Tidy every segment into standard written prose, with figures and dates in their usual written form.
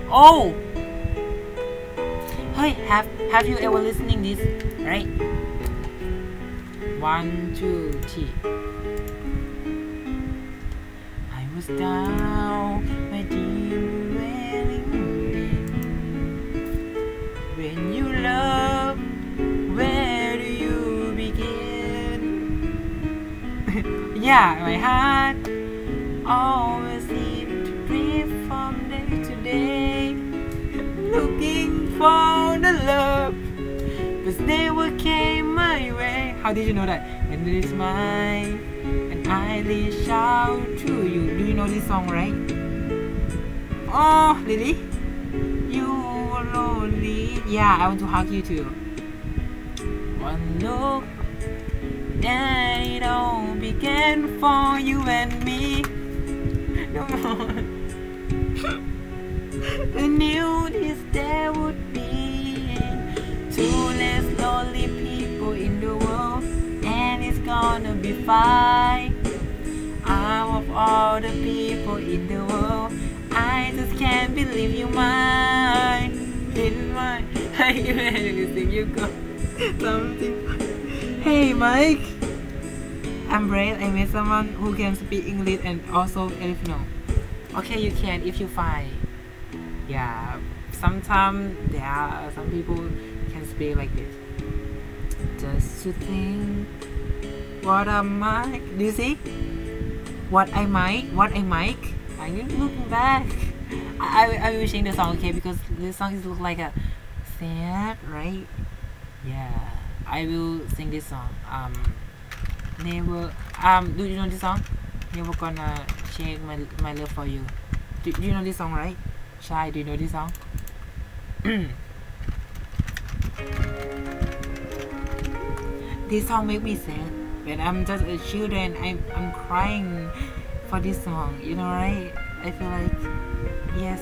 Oh, hey, have you ever listening this? Right? 1, 2, 3. I was down, my dear Wellington. When you love, where do you begin? Yeah, my heart always seemed to drift from day to day, looking for the love, but never came my way. How did you know that? And it's mine, and I reach out to you. Do you know this song, right? Oh, Lily, you were lonely. Yeah, I want to hug you too. One look, and it all began for you and me. Come on. I knew this there would be two less lonely people in the world, and it's gonna be fine. Out of all the people in the world, I just can't believe you're mine. In my anything you got something. Hey Mike, I'm Brave. I met someone who can speak English and also Filipino. Okay, you can if you find. Yeah, sometimes there are some people can speak like this. Just to think what I might. Do you see? What I might. I need looking back. I will sing the song, okay? Because this song is look like a sad, right? Yeah, I will sing this song. Never. Do you know this song? Never gonna change my love for you. Do you know this song, right? Shy, do you know this song? This song make me sad. When I'm just a children, I'm crying for this song. You know, right? I feel like yes.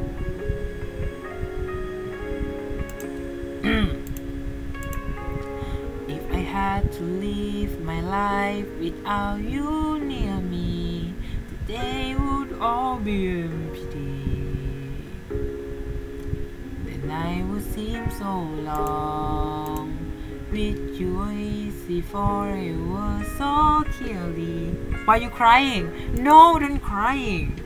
If I had to live my life without you near me, today would all be empty. The night would seem so long. With you I see forever so clearly. Why are you crying? No, don't crying.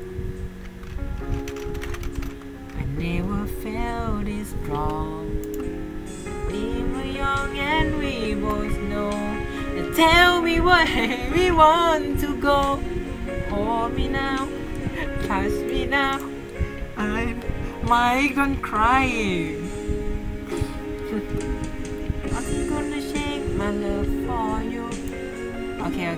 I never felt this strong. We were young and we both know. And tell me where we want to go. Hold me now, touch me now. I'm Mike, don't crying. I'm gonna shake my love for you. Okay.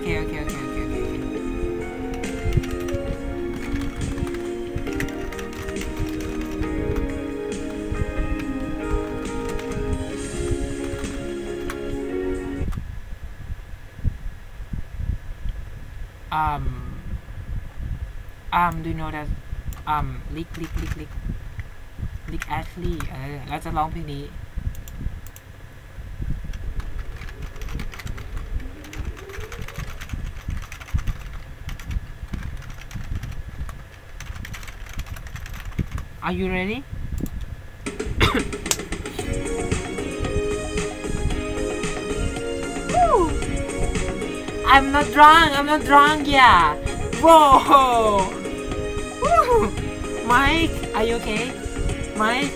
Do you know that Lick Ashley เราจะร้องเพลงนี้ Are you ready? I'm not drunk, yeah. Whoa. Woo. Mike, are you okay? Mike?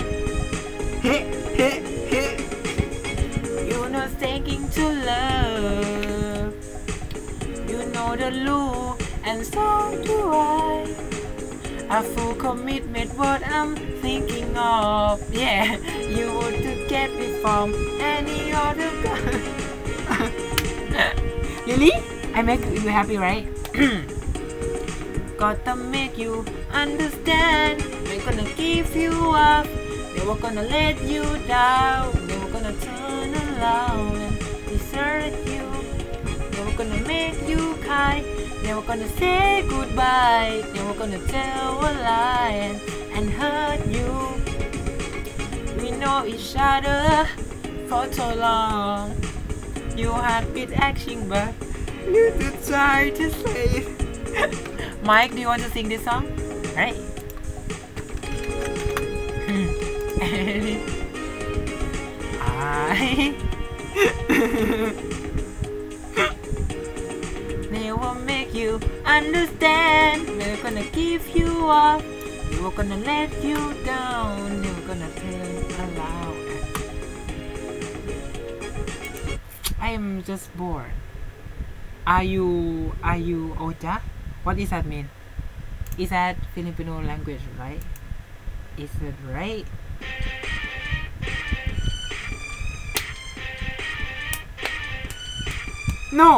You're not taking to love. You know the rule, and so do I. A full commitment, what I'm thinking of. Yeah, you would to get me from any other guy. Lily, I make you happy, right? Gotta make you understand. We're gonna give you up. Never gonna let you down. Never gonna turn around and desert you. Never gonna make you cry. Never gonna say goodbye. Never gonna tell a lie and hurt you. We know each other for so long. You had been acting, but you did try to say it. Mike, do you want to sing this song? Right? Never make you understand. Never gonna give you up. Never gonna let you down. Never gonna turn around. I am just bored. Are you Oja? What does that mean? Is that Filipino language, right? Is it right? No!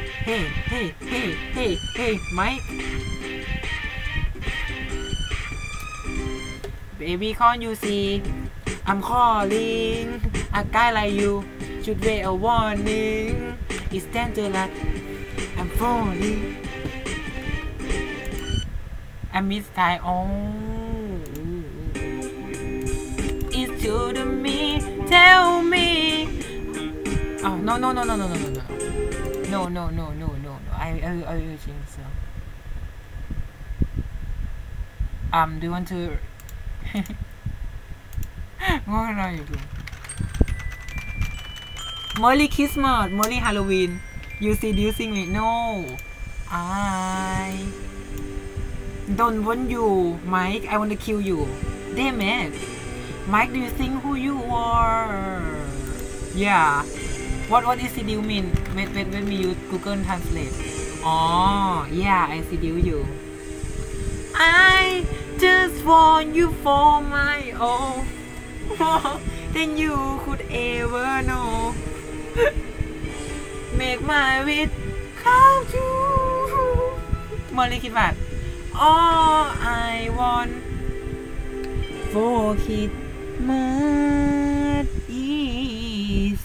Hey, Mike! Baby, can't you see? I'm calling. A guy like you should wait a warning. It's dangerous. I'm falling. I miss Thai. Oh, it's you to me. Tell me. Oh no. I will think so. Do you want to? What are you doing? Merry Christmas, Merry Halloween. Do you sing it? No. I don't want you, Mike. I want to kill you. Damn it. Mike, do you think who you are? Yeah. What is seduce mean? Wait, let me use Google Translate. Oh, yeah, I seduce you. I just want you for my own. More than you could ever know. Make my wish come true. Merry Christmas. All I want for Christmas is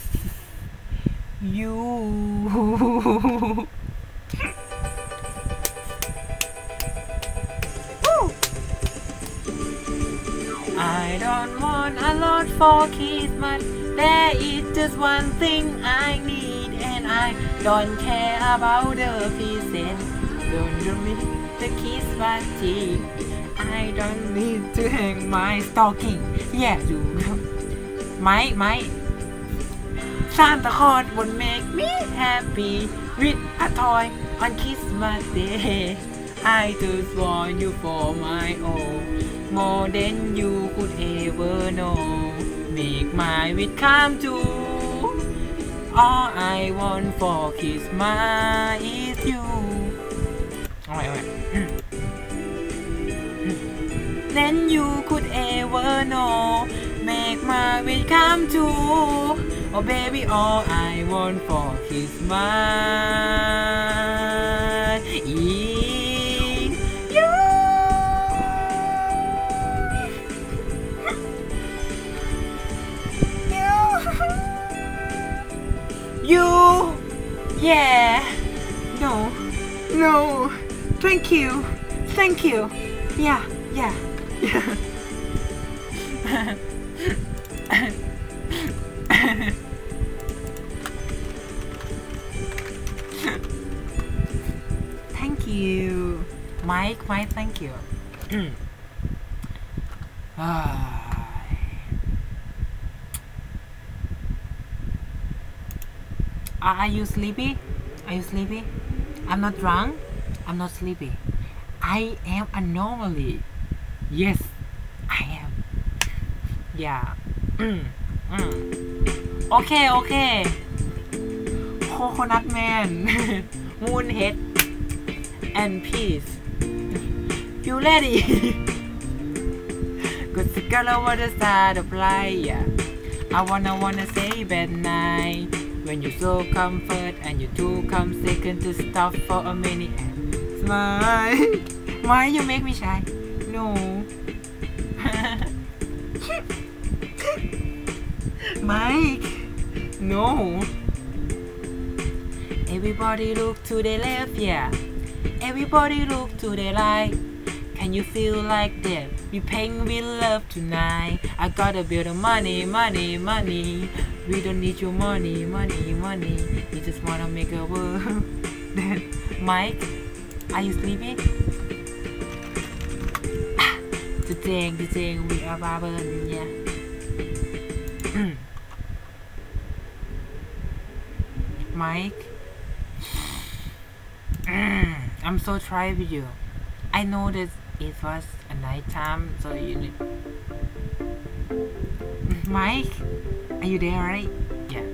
you. I don't want a lot for Christmas. There is just one thing I need, and I don't care about the present. Don't you miss the Christmas tree? I don't need to hang my stocking. Yeah, you. My Santa Claus would make me happy with a toy on Christmas Day. I just want you for my own, more than you could ever know. Make my wish come true. All I want for Christmas is you. Alright. Then you could ever know. Make my wish come true. Oh baby, all I want for Christmas is you. You. Yeah. No. Thank you. Yeah. Thank you, Mike. Thank you. Are you sleepy? I'm not drunk. I'm not sleepy. I am a normally. Yes, I am. Yeah. Okay. Coconut Man, Moonhead, and Peace. You ready? Cause the girl over the side of light, yeah. I wanna say bad night. When you so comfort and you two come second to stop for a minute and smile. Why you make me shy? No. Mike. No. Everybody look to the left, yeah. Everybody look to the right. Can you feel like that? We paying with love tonight. I got a bit of money. We don't need your money. We just wanna make a world. Mike, are you sleeping? The thing we are babbling, yeah. Mike. I'm so tired with you. I know that it was a night time, so you need. Mike, are you there, right? Yeah.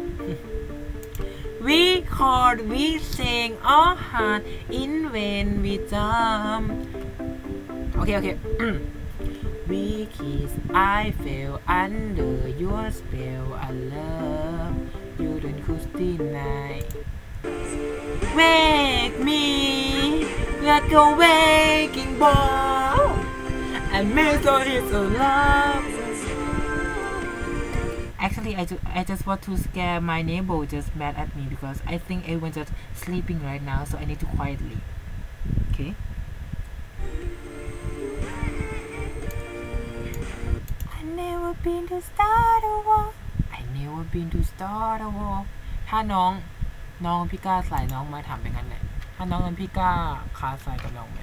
We chord, we sing our heart in vain, we jump. Okay. We kiss, I fell under your spell. I love you, don't deny. Wake me like a waking ball, and make sure it's a love. Actually, I just want to scare my neighbor just mad at me because I think everyone's just sleeping right now, so I need to quietly. Okay. I never been to start a war. I never been to start a war. ถ้าน้องพี่ก้าใส่น้องมาถามเป็นงั้นแหละถ้าน้องเป็นพี่ก้าคาใส่กับน้องไหม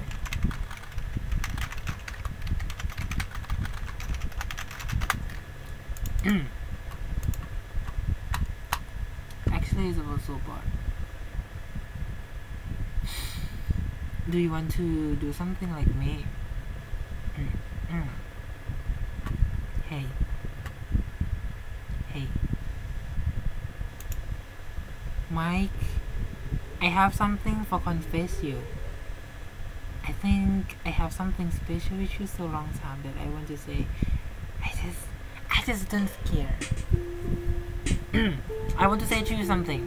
Actually, it's about so bored. Do you want to do something like me? Hey. Mike, I have something for confess you. I think I have something special with you so long time that I want to say. I just don't care. I want to say to you something.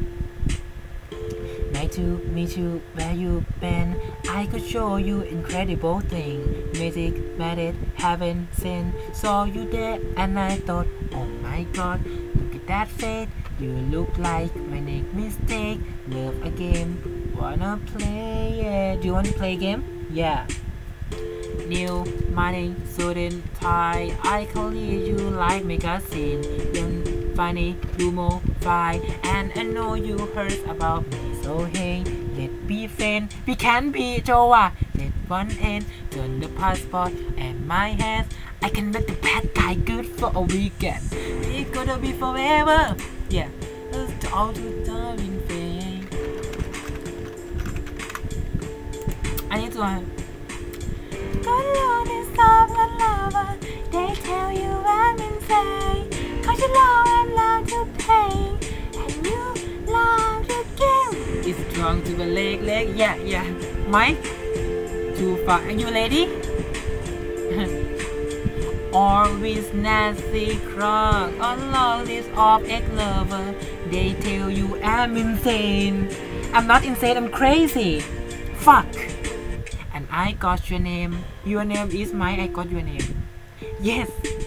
Me too, where you been? I could show you incredible thing. Magic, magic, heaven, sin. Saw you there and I thought, oh my god, look at that face. You look like my next mistake. Love a game, wanna play it. Do you want to play a game? Yeah. New money, sudden tie. I can read you like magazine. Then funny, humor, fine. And I know you heard about me. So hey, let's be friends. We can be Joa. Let one end, turn the passport and my hands. I can make the bad guy good for a weekend. It's gonna be forever. Yeah, let's all to time in vain. I need to. Good Lord is of the lover. They tell you I'm insane. Cause you love and love to pay. And you love to give. It's strong to the leg. Yeah. Mike, too far. Are you ready? Always Nancy Croc. A long list of ex-lover. They tell you I'm insane. I'm not insane, I'm crazy. Fuck. And I got your name. Your name is mine. I got your name. Yes.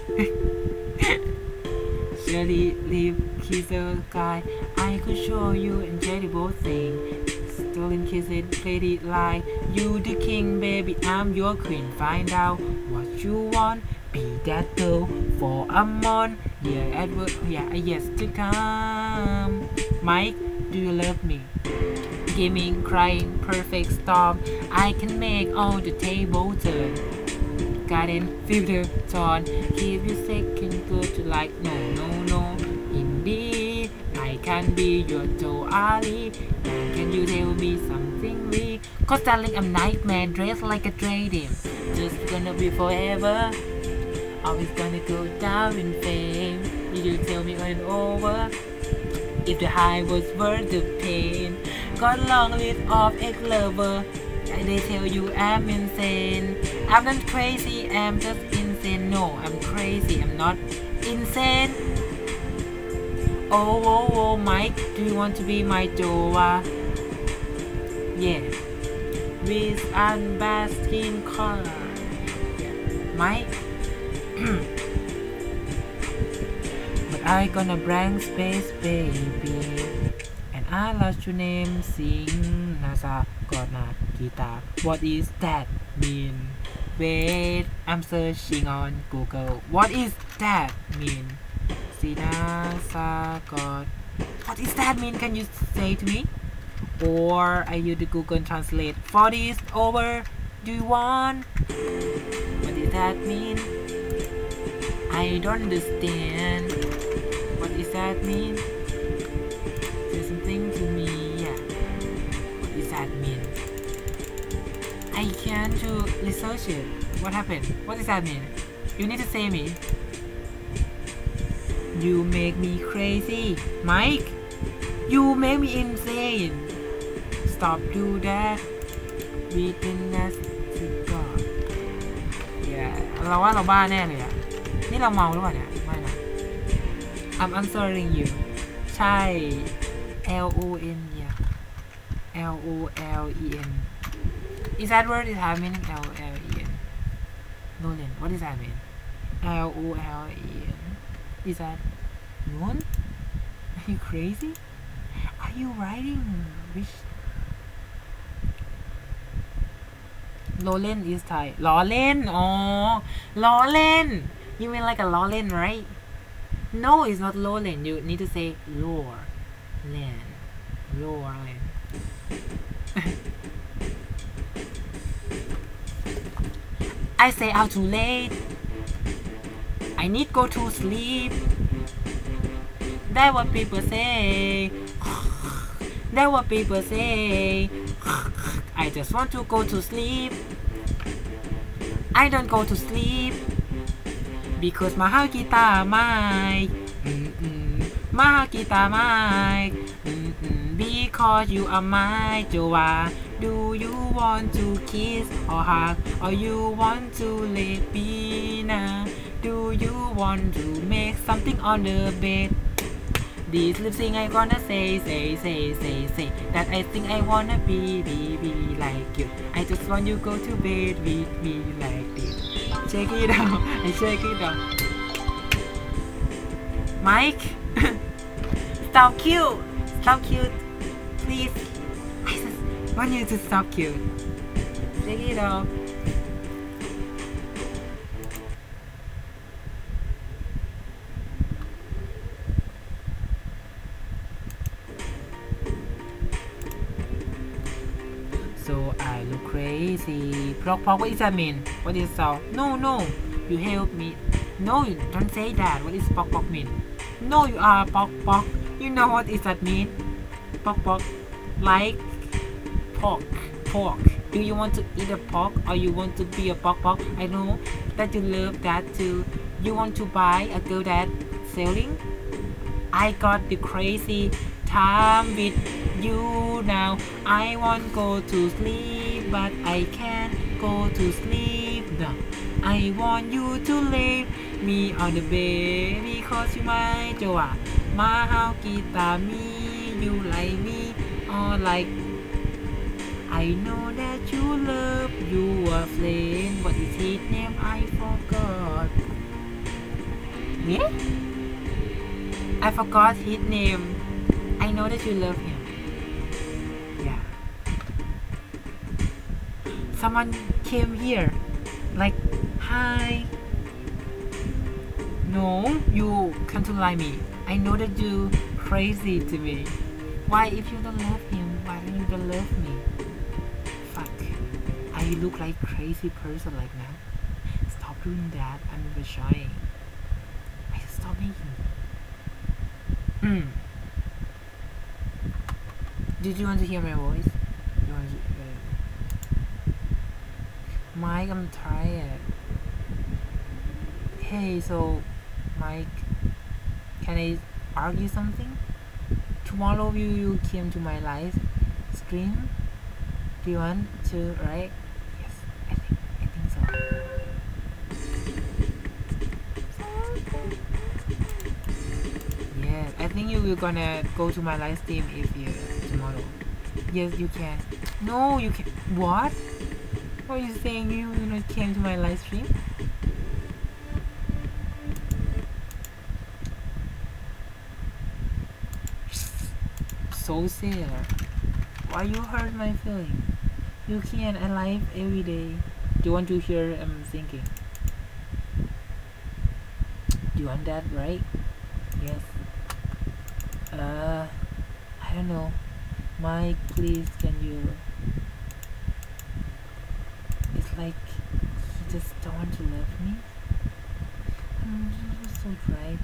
Surely leave kisser guy. I could show you incredible thing. Stolen kisses, pretty lie. You the king, baby. I'm your queen. Find out what you want. Be that girl for a month. Yeah, Edward. Yeah, yes to come. Mike, do you love me? Gaming, crying, perfect storm. I can make all the table turn. Garden, filter, torn. Keep you second good to like no. Indeed, I can be your Joe Ali. Can you tell me something me? Cause darling, I'm nightmare dressed like a trading. Just gonna be forever. Always gonna go down in fame. You tell me over and over. If the high was worth the pain. Got a long list of ex-lover. And they tell you I'm insane. I'm not crazy, I'm just insane. No, I'm crazy, I'm not insane. Oh, Mike, do you want to be my Joa? Yeah. With unbasking color. Mike. But I gonna blank space, baby. And I lost your name, sing Nasa Gona Guitar. What is that mean? Wait, I'm searching on Google. What is that mean? Nasa God. What is that mean? Can you say to me? Or I use the Google Translate. For this over. Do you want? What does that mean? I don't understand. What does that mean? Say something to chance to research it. What happened? What does that mean? You need to say me. You make me crazy, Mike. You make me insane. Stop do that. Weakness to God. Yeah เราว่าเราบ้าแน่เลยอ่ะนี่เราเมาหรือเปล่าเนี่ยไม่นะ I'm answering you ใช่ LON yeah LOLEN Is that word is have meaning LOLEN Lolen what does that mean LOLEN Is that Noon? Are you crazy? Are you writing which Lolen is Thai ล้อเล่นอ๋อล้อเล่น You mean like a ล้อเล่น right? No, it's not Lowland. You need to say lower land. Lower land. I say out too late. I need go to sleep. That's what people say. That's what people say. I just want to go to sleep. I don't go to sleep. Because my guitar mic my guitar mic because you are my Joa. Do you want to kiss or hug or you want to let me now? Do you want to make something on the bed? This lip sync I gonna say that I think I wanna be like you. I just want you go to bed with me like this. Check it out. I check it out. Mike, stop cute. Stop cute. Please. I just want you to stop cute. Check it out. So I look crazy. Pok, what does that mean? What is so? No. You help me. No, you don't say that. What is pok mean? No, you are pok. You know what is that mean? Pok. Like pork. Do you want to eat a pork or you want to be a pok? I know that you love that too. You want to buy a girl that selling? I got the crazy time with you now. I want go to sleep but I can't go to sleep now. I want you to leave me on the bed because you my Joa. My house guitar me, you like me or like I know that you love your friend. What is his name? I forgot. Yeah? I forgot his name. I know that you love him. Yeah. Someone came here. Like, hi. No, you can't lie me. I know that you crazy to me. Why if you don't love him, why don't you don't love me? Fuck. I look like crazy person like that. Stop doing that. I'm shy. I stop making. Did you want to hear my voice? You want to, Mike, I'm tired. Hey, so Mike, can I argue something? Tomorrow you came to my live stream. Do you want to, right? Yes, I think so. Yes, I think you will gonna go to my live stream if you tomorrow. Yes, you can. No, you can. What? What are you saying? You not came to my live stream? So sad. Why you hurt my feeling? You can. I live every day. Do you want to hear thinking? Do you want that, right? Yes. I don't know. Mike, please, can you? It's like he just don't want to love me. I'm so right.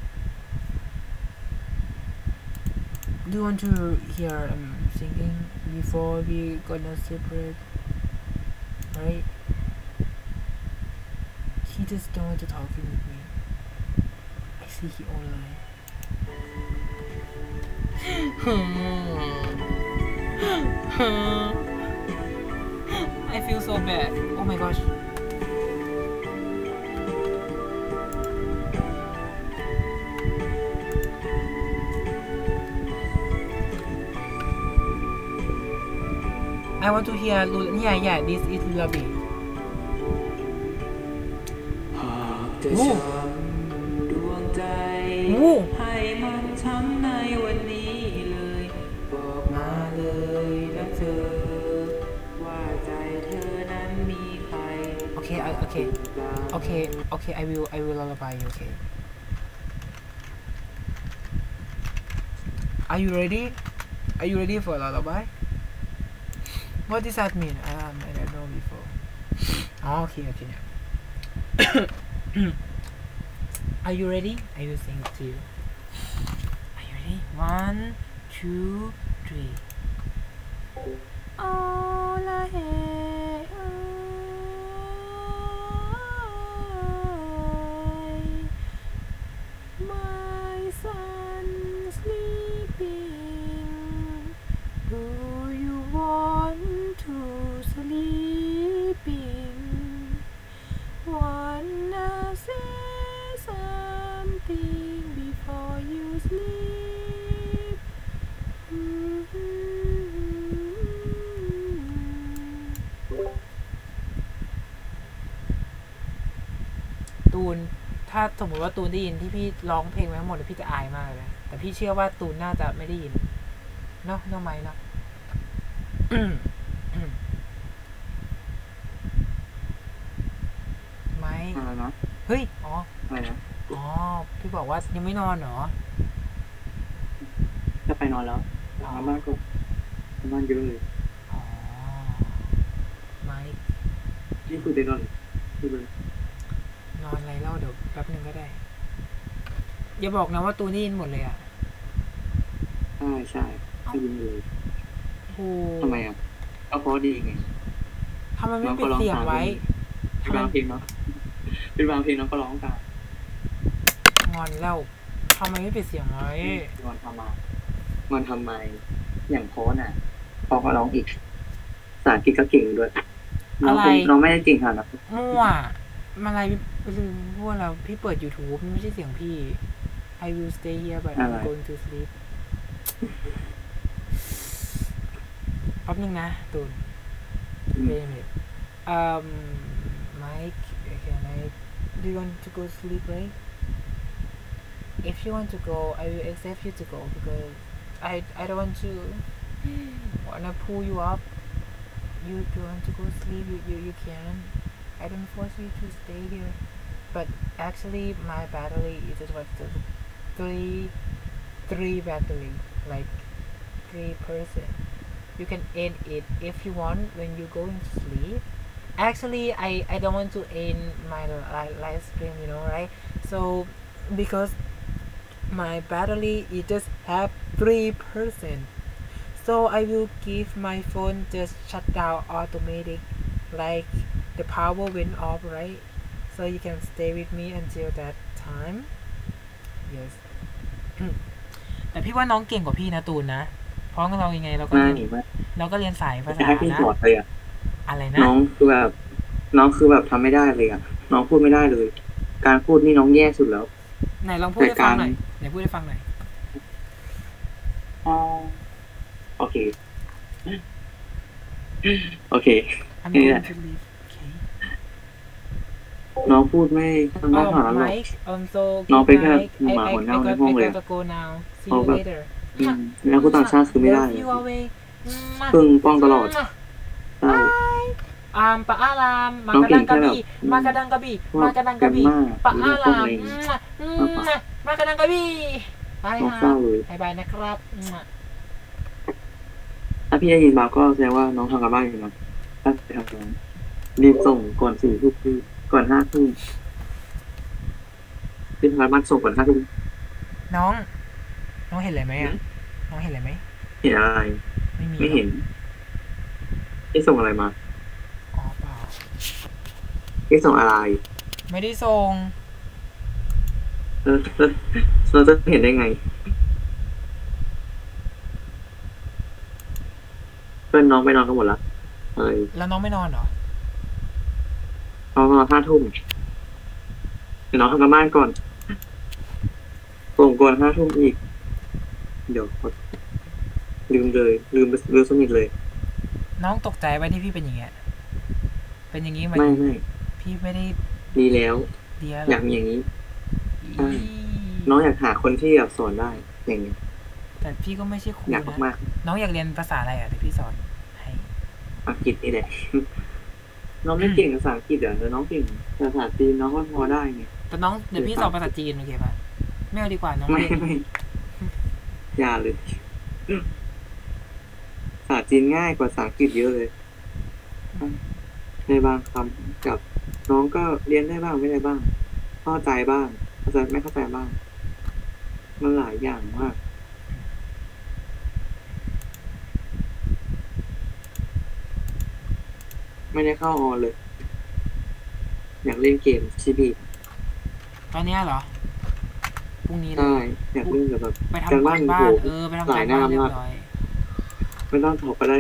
Do you want to hear singing? before we gonna separate, right? He just don't want to talking with me. I see he online. I feel so bad. Oh my gosh. I want to hear yeah, this is Lullaby. หากจะช้ำดวงใจให้มันช้ำในวันนี้เลยบอกมาเลยนะเธอว่าใจเธอนั้นมีใคร Okay, I will lullaby you, okay? Are you ready? Are you ready for a lullaby? What does that mean? I don't know before. Oh, okay. Are you ready? I will sing to you. Are you ready? 1, 2, 3. All I had, my son sleeping. Do you want to sleeping? Wanna say something before you sleep?ตูนถ้าสมมติว่าตูนได้ยินที่พี่ร้องเพลงไว้ทั้งหมดพี่จะอายมากเลยแต่พี่เชื่อว่าตูนน่าจะไม่ได้ยินเนาะน้องไม้เนาะไม้อะไรนะเฮ้ยอ๋ออะไรนะพี่บอกว่ายังไม่นอนเหรอจะไปนอนแล้วทำบ้านก็ทำบ้านเยอะเลยอ๋อไม้นี่คุยไปนอนคุยไปนอนอะไรเล่าเดี๋ยวแป๊บนึงก็ได้อย่าบอกนะว่าตูนได้ยินหมดเลยอ่ะใช่ได้ยินเลยโอ้ทำไมอ่ะก็เพราะดีไงทำไมไม่ปิดเสียงไว้เป็นบางเพลงเนาะเป็นบางเพลงน้องก็ร้องตามงอนแล้วทำไมไม่ปิดเสียงไว้งอนทำไมอย่างโพสน่ะพอก็ร้องอีกภาษาอังกฤษก็เก่งด้วยน้องไม่ได้เก่งขนาดนั้นมั่วมาอะไรลืมพูดแล้วพี่เปิด YouTube ไม่ใช่เสียงพี่ I will stay here but I'm going to sleep แป๊บนึงนะตูนWait a minute Mike do you want to go sleep right if you want to go I will accept you to go because I don't want to wanna pull you up you want to go sleep you can I don't force you to stay here but actually my battery is just what three battery like 3%. You can end it if you want when you going to sleep. Actually, I don't want to end my live stream, right? So because my battery is just have 3%. So I will give my phone just shut down automatic, like the power went off, right? So you can stay with me until that time. Yes. แต่พี่ว่าน้องเก่งกว่าพี่นะตูนนะเพราะเรายังไงเราก็เรียนสายภาษานะอะไรนะน้องคือแบบทำไม่ได้เลยอ่ะน้องพูดไม่ได้เลยการพูดนี่น้องแย่สุดแล้วไหนลองพูดให้ฟังหน่อยพูดให้ฟังหน่อยโอเคนี่แหละน้องพูดไม่ทำได้ขนาดนั้นหรอกน้องเป็นแค่หมาหัวเน่าในห้องเลยเขาแบบแล้วผู้ต่างชาติคือไม่ได้พึ่งป้องตลอดปะอารามมากระดังกระบี่มากระดังกระบี่มากระดังกระบี่ปะอารามมากระดังกระบี่บายบายนะครับถ้าพี่ได้ยินมาก็แสดงว่าน้องทำกันบ้านอยู่นะถ้าไปทำงานรีบส่งก่อน4 ทุ่มก่อน5 ทุ่มรีบทำบ้านส่งก่อน5 ทุ่มน้องเห็นอะไรไหมอ่ะน้องเห็นอะไรไหมเห็นอะไรไม่เห็นพี่ส่งอะไรมาอ๋อเปล่าพี่ส่งอะไรไม่ได้ส่งเราจะเห็นได้ไงเพื่อนน้องไปนอนกันหมดละเอ้ยแล้วน้องไม่นอนเหรอน้องนอน5 ทุ่มเดี๋ยวน้องทำการบ้านก่อนส่งก่อน5 ทุ่มอีกเดี๋ยวลืมเลยลืมสนิทเลยน้องตกใจไปที่พี่เป็นอย่างเงี้ยเป็นอย่างงี้ไหมไม่พี่ไม่ได้ดีแล้วเดียอยากมีอย่างนี้ใช่น้องอยากหาคนที่แบบสอนได้อย่างนี้แต่พี่ก็ไม่ใช่ครูอยากนะมากน้องอยากเรียนภาษาอะไรอ่ะเดี๋ยวพี่สอนให้อังกฤษนี่แหละน้องไม่เก่งภาษาอังกฤษแต่น้องเก่งภาษาจีนน้องก็พอได้ไงแต่น้องเดี๋ยวพี่สอนภาษาจีนโอเคป่ะไม่เอาดีกว่าน้องไม่อย่าเลยภาษาจีนง่ายกว่าภาษาอังกฤษเยอะเลยในบางคำกับน้องก็เรียนได้บ้างไม่ได้บ้างเข้าใจบ้างเข้าใจไม่เข้าใจบ้างมันหลายอย่างมากไม่ได้เข้าออนเลยอยากเล่นเกมชิบีตอนนี้เหรอพรุ่งนี้เลใช่ยอยากเล่นแบบไปทำการบ้านไปทำการบ้านเรียบร้อยไม่ต้องถกก็ได้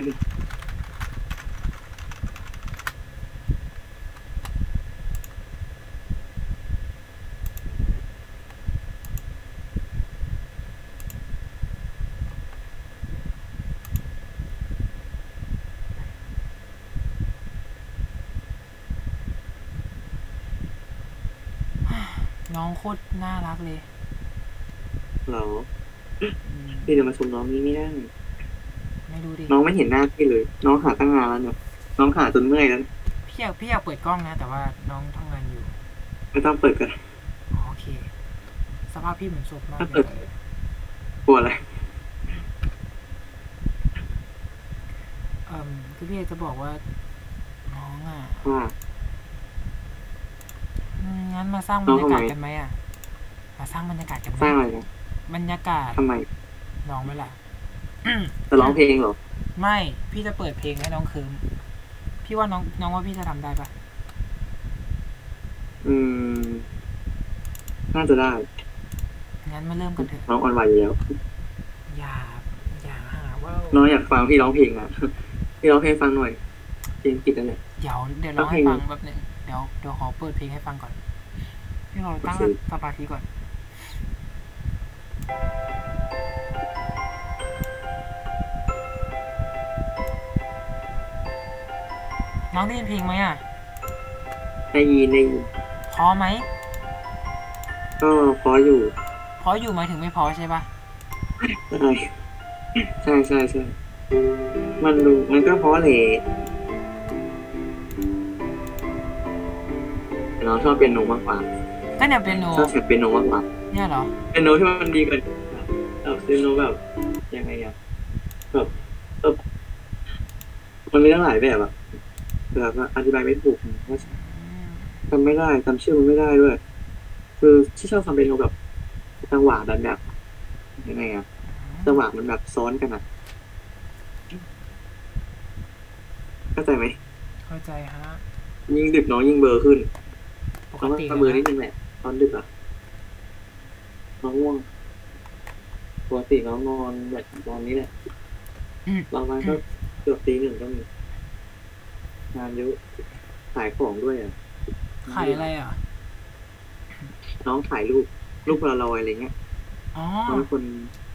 น้องโคตรน่ารักเลยเหรอพี่จะมาชมน้องนี้ไม่ได้ไม่รู้ดิน้องไม่เห็นหน้าพี่เลยน้องหาตั้งนานแล้วเนี่ยน้องหาจนเมื่อยแล้วพี่อยากเปิดกล้องนะแต่ว่าน้องทำงานอยู่ไม่ต้องเปิดกันโอเคสภาพพี่เหมือนศพมากเลยกลัวอะไรคือพี่จะบอกว่าน้องอ่ะงั้นมาสร้างบรรยากาศกันไหมอ่ะมาสร้างบรรยากาศกันสร้างอะไรนะบรรยากาศทำไมน้องไหมล่ะจะร้องเพลงเหรอไม่พี่จะเปิดเพลงให้น้องคืมพี่ว่าน้องว่าพี่จะทำได้ปะน่าจะได้งั้นมาเริ่มกันเถอะน้องอ่อนไหวอยู่แล้วอย่าหาว่าน้องอยากฟังพี่ร้องเพลงอ่ะพี่ร้องเพลงฟังหน่อยเพลงกิจนั่นแหละเดี๋ยวร้องให้ฟังแบบนึงเดี๋ยวขอเปิดเพลงให้ฟังก่อนพี่ขอตั้งสมาธิก่อนน้องได้ยินเพลงไหมอ่ะได้ยินพอไหมก็พออยู่หมายถึงไม่พอใช่ปะใช่มันก็พอเลยน้องชอบเปียโนมากกว่าก็เนี่ยเปียโนชอบเสียงเปียโนมากกว่าเนี่ยเหรอเปียโนที่มันดีกว่าเปียโนแบบยังไงอะแบบมันมีตั้งหลายแบบอะแบบอธิบายไม่ถูกว่าจำไม่ได้จำชื่อมันไม่ได้ด้วยคือที่ชอบฟังเปียโนแบบจังหวะแบบยังไงอะจังหวะมันแบบซ้อนกันอะเข้าใจไหมเข้าใจฮะยิ่งดึกน้องยิ่งเบอร์ขึ้นเพราะว่าเบอร์นิดนึงแหละตอนดึกอะน้องง่วงปกติน้องนอนแบบตอนนี้แหละบางวันก็เกือบตี 1ก็มีงานเยอะขายของด้วยอ่ะขายอะไรอ่ะน้องขายรูปพลารอยอะไรเงี้ยน้องเป็นคน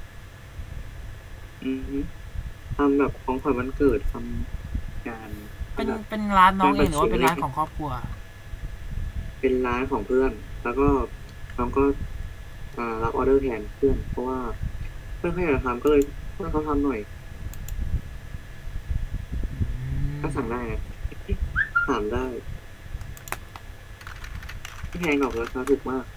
ทำแบบของขวัญวันเกิดทำการเป็นร้านน้องเองหรือว่าเป็นร้านของครอบครัวเป็นร้านของเพื่อนแล้วก็น้องก็รับออเดอร์แทนเพื่อนเพราะว่าเพื่อนเขาอยากทำก็เลยเพื่อนเขาทำหน่อยก็สั่งได้นะถามได้ไม่แพงหรอกราคาถูกมาก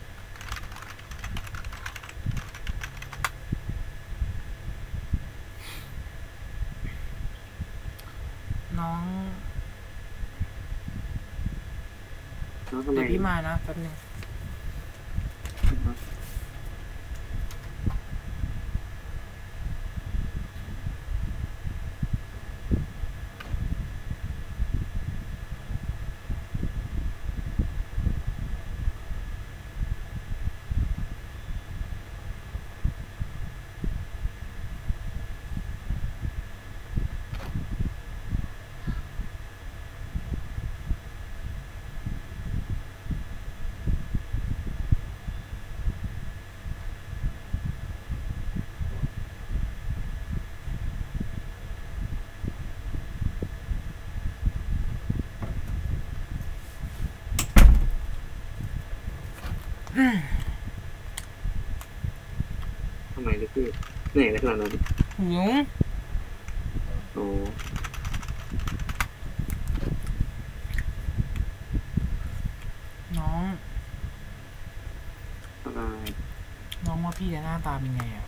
น้องเดี๋ยวพี่มานะแป๊บนึงทำไมเลยพี่เหนื่อยในขนาดนั้นหิวโอ้น้องอะไรน้องว่าพี่จะหน้าตาเป็นไงอ่ะ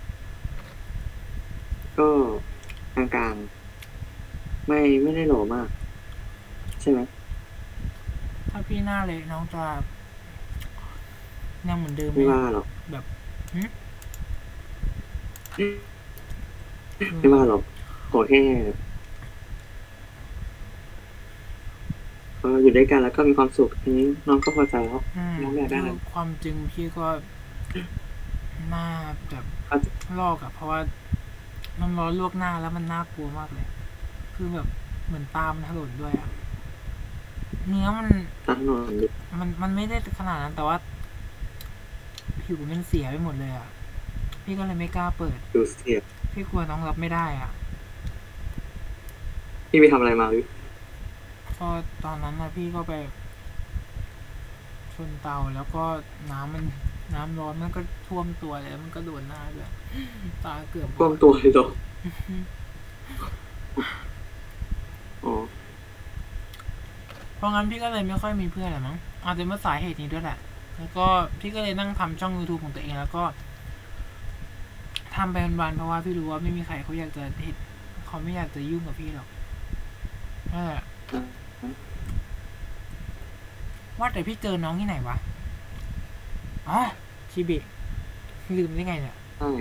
ก็กลางๆไม่ได้หล่อมากใช่ไหมถ้าพี่หน้าเละน้องจะยังเหมือนเดิมไหมไม่ว่าหรอกแบบไม่ว่าหรอกขอแค่อยู่ด้วยกันแล้วก็มีความสุขทีนี้น้องก็พอใจแล้วน้องอยากได้คือความจริงพี่ก็หน้าแบบลอกอะเพราะว่าน้ำร้อนลวกหน้าแล้วมันน่ากลัวมากเลยคือแบบเหมือนตามถลนด้วยอะเนื้อมันไม่ได้ขนาดนั้นแต่ว่าผิวมันเสียไปหมดเลยอะพี่ก็เลยไม่กล้าเปิดดูเสียพี่กลัวน้องรับไม่ได้อ่ะพี่ไปทำอะไรมาหรือก็ตอนนั้นนะพี่ก็ไปชนเตาแล้วก็น้ำร้อนมันก็ท่วมตัวเลยมันก็โดนหน้าด้วยตาเกือบท่วมตัวเลยเหรออ๋อเพราะงั้นพี่ก็เลยไม่ค่อยมีเพื่อนหรอมั้งอาจจะมาสาเหตุนี้ด้วยแหละแล้วก็พี่ก็เลยนั่งทำช่อง YouTube ของตัวเองแล้วก็ทำไปวันๆเพราะว่าพี่รู้ว่าไม่มีใครเขาอยากจะเห็นเขาไม่อยากจะยุ่งกับพี่หรอกว่าแต่พี่เจอน้องที่ไหนวะอ๋อชิบิลืมได้ไงเนี่ยใช่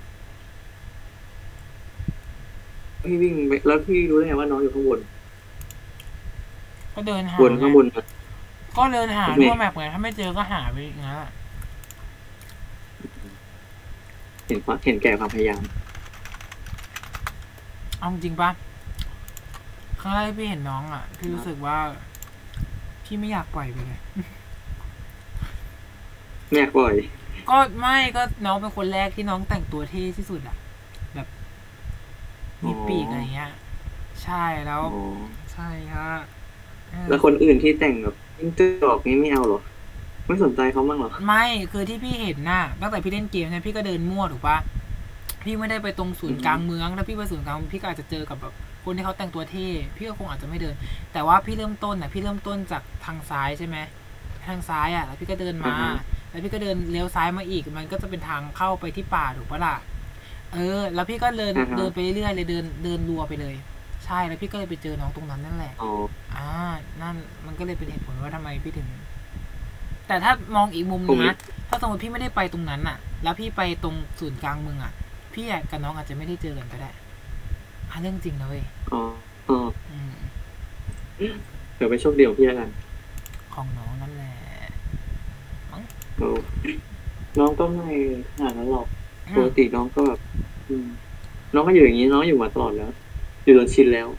พี่วิ่งไปแล้วพี่รู้ได้ไงว่าน้องอยู่ข้างบนก็เดินหาบนข้างบนก็เดินหาทั่วแมปไงถ้าไม่เจอก็หาไปอย่างนั้นเห็นแก่ความพยายามเอาจริงปะครั้งแรกพี่เห็นน้องอ่ะพี่รู้สึกว่าพี่ไม่อยากปล่อยไปเลยไม่อยากปล่อยก็ไม่ก็น้องเป็นคนแรกที่น้องแต่งตัวเท่ที่สุดอ่ะแบบมีปีกอะไรเงี้ยใช่แล้วใช่ฮะแล้วคนอื่นที่แต่งแบบยิ่งจอกนี้ไม่เอาหรอไม่สนใจเขาบ้างหรอไม่คือที่พี่เห็นน่ะตั้งแต่พี่เล่นเกมเนี่ยพี่ก็เดินมั่วถูกปะพี่ไม่ได้ไปตรงศูนย์กลางเมืองถ้าพี่ไปศูนย์กลางพี่ก็อาจจะเจอกับแบบคนที่เขาแต่งตัวเท่พี่ก็คงอาจจะไม่เดินแต่ว่าพี่เริ่มต้นน่ะพี่เริ่มต้นจากทางซ้ายใช่ไหมทางซ้ายอ่ะแล้วพี่ก็เดินมาแล้วพี่ก็เดินเลี้ยวซ้ายมาอีกมันก็จะเป็นทางเข้าไปที่ป่าถูกปะล่ะแล้วพี่ก็เดินไปเรื่อยๆเลยเดินรัวไปเลยใช่แล้วพี่ก็เลยไปเจอน้องตรงนั้นนั่นแหละนั่นมันก็เลยเป็นเหตุผลว่าทำไมพี่ถึงแต่ถ้ามองอีกมุมนึงนะถ้าสมมติพี่ไม่ได้ไปตรงนั้นน่ะแล้วพี่ไปตรงศูนย์กลางเมืองอ่ะพี่กับน้องอาจจะไม่ได้เจอกันก็ได้เรื่องจริงนะเว้ยเดี๋ยวไปโชคดีของพี่แล้วกันของน้องนั่นแหละน้องก็ไม่ขนาดนั้นหรอกปกติน้องก็แบบน้องก็อยู่อย่างนี้น้องอยู่มาตลอดแล้วอยู่จนชินแล้ว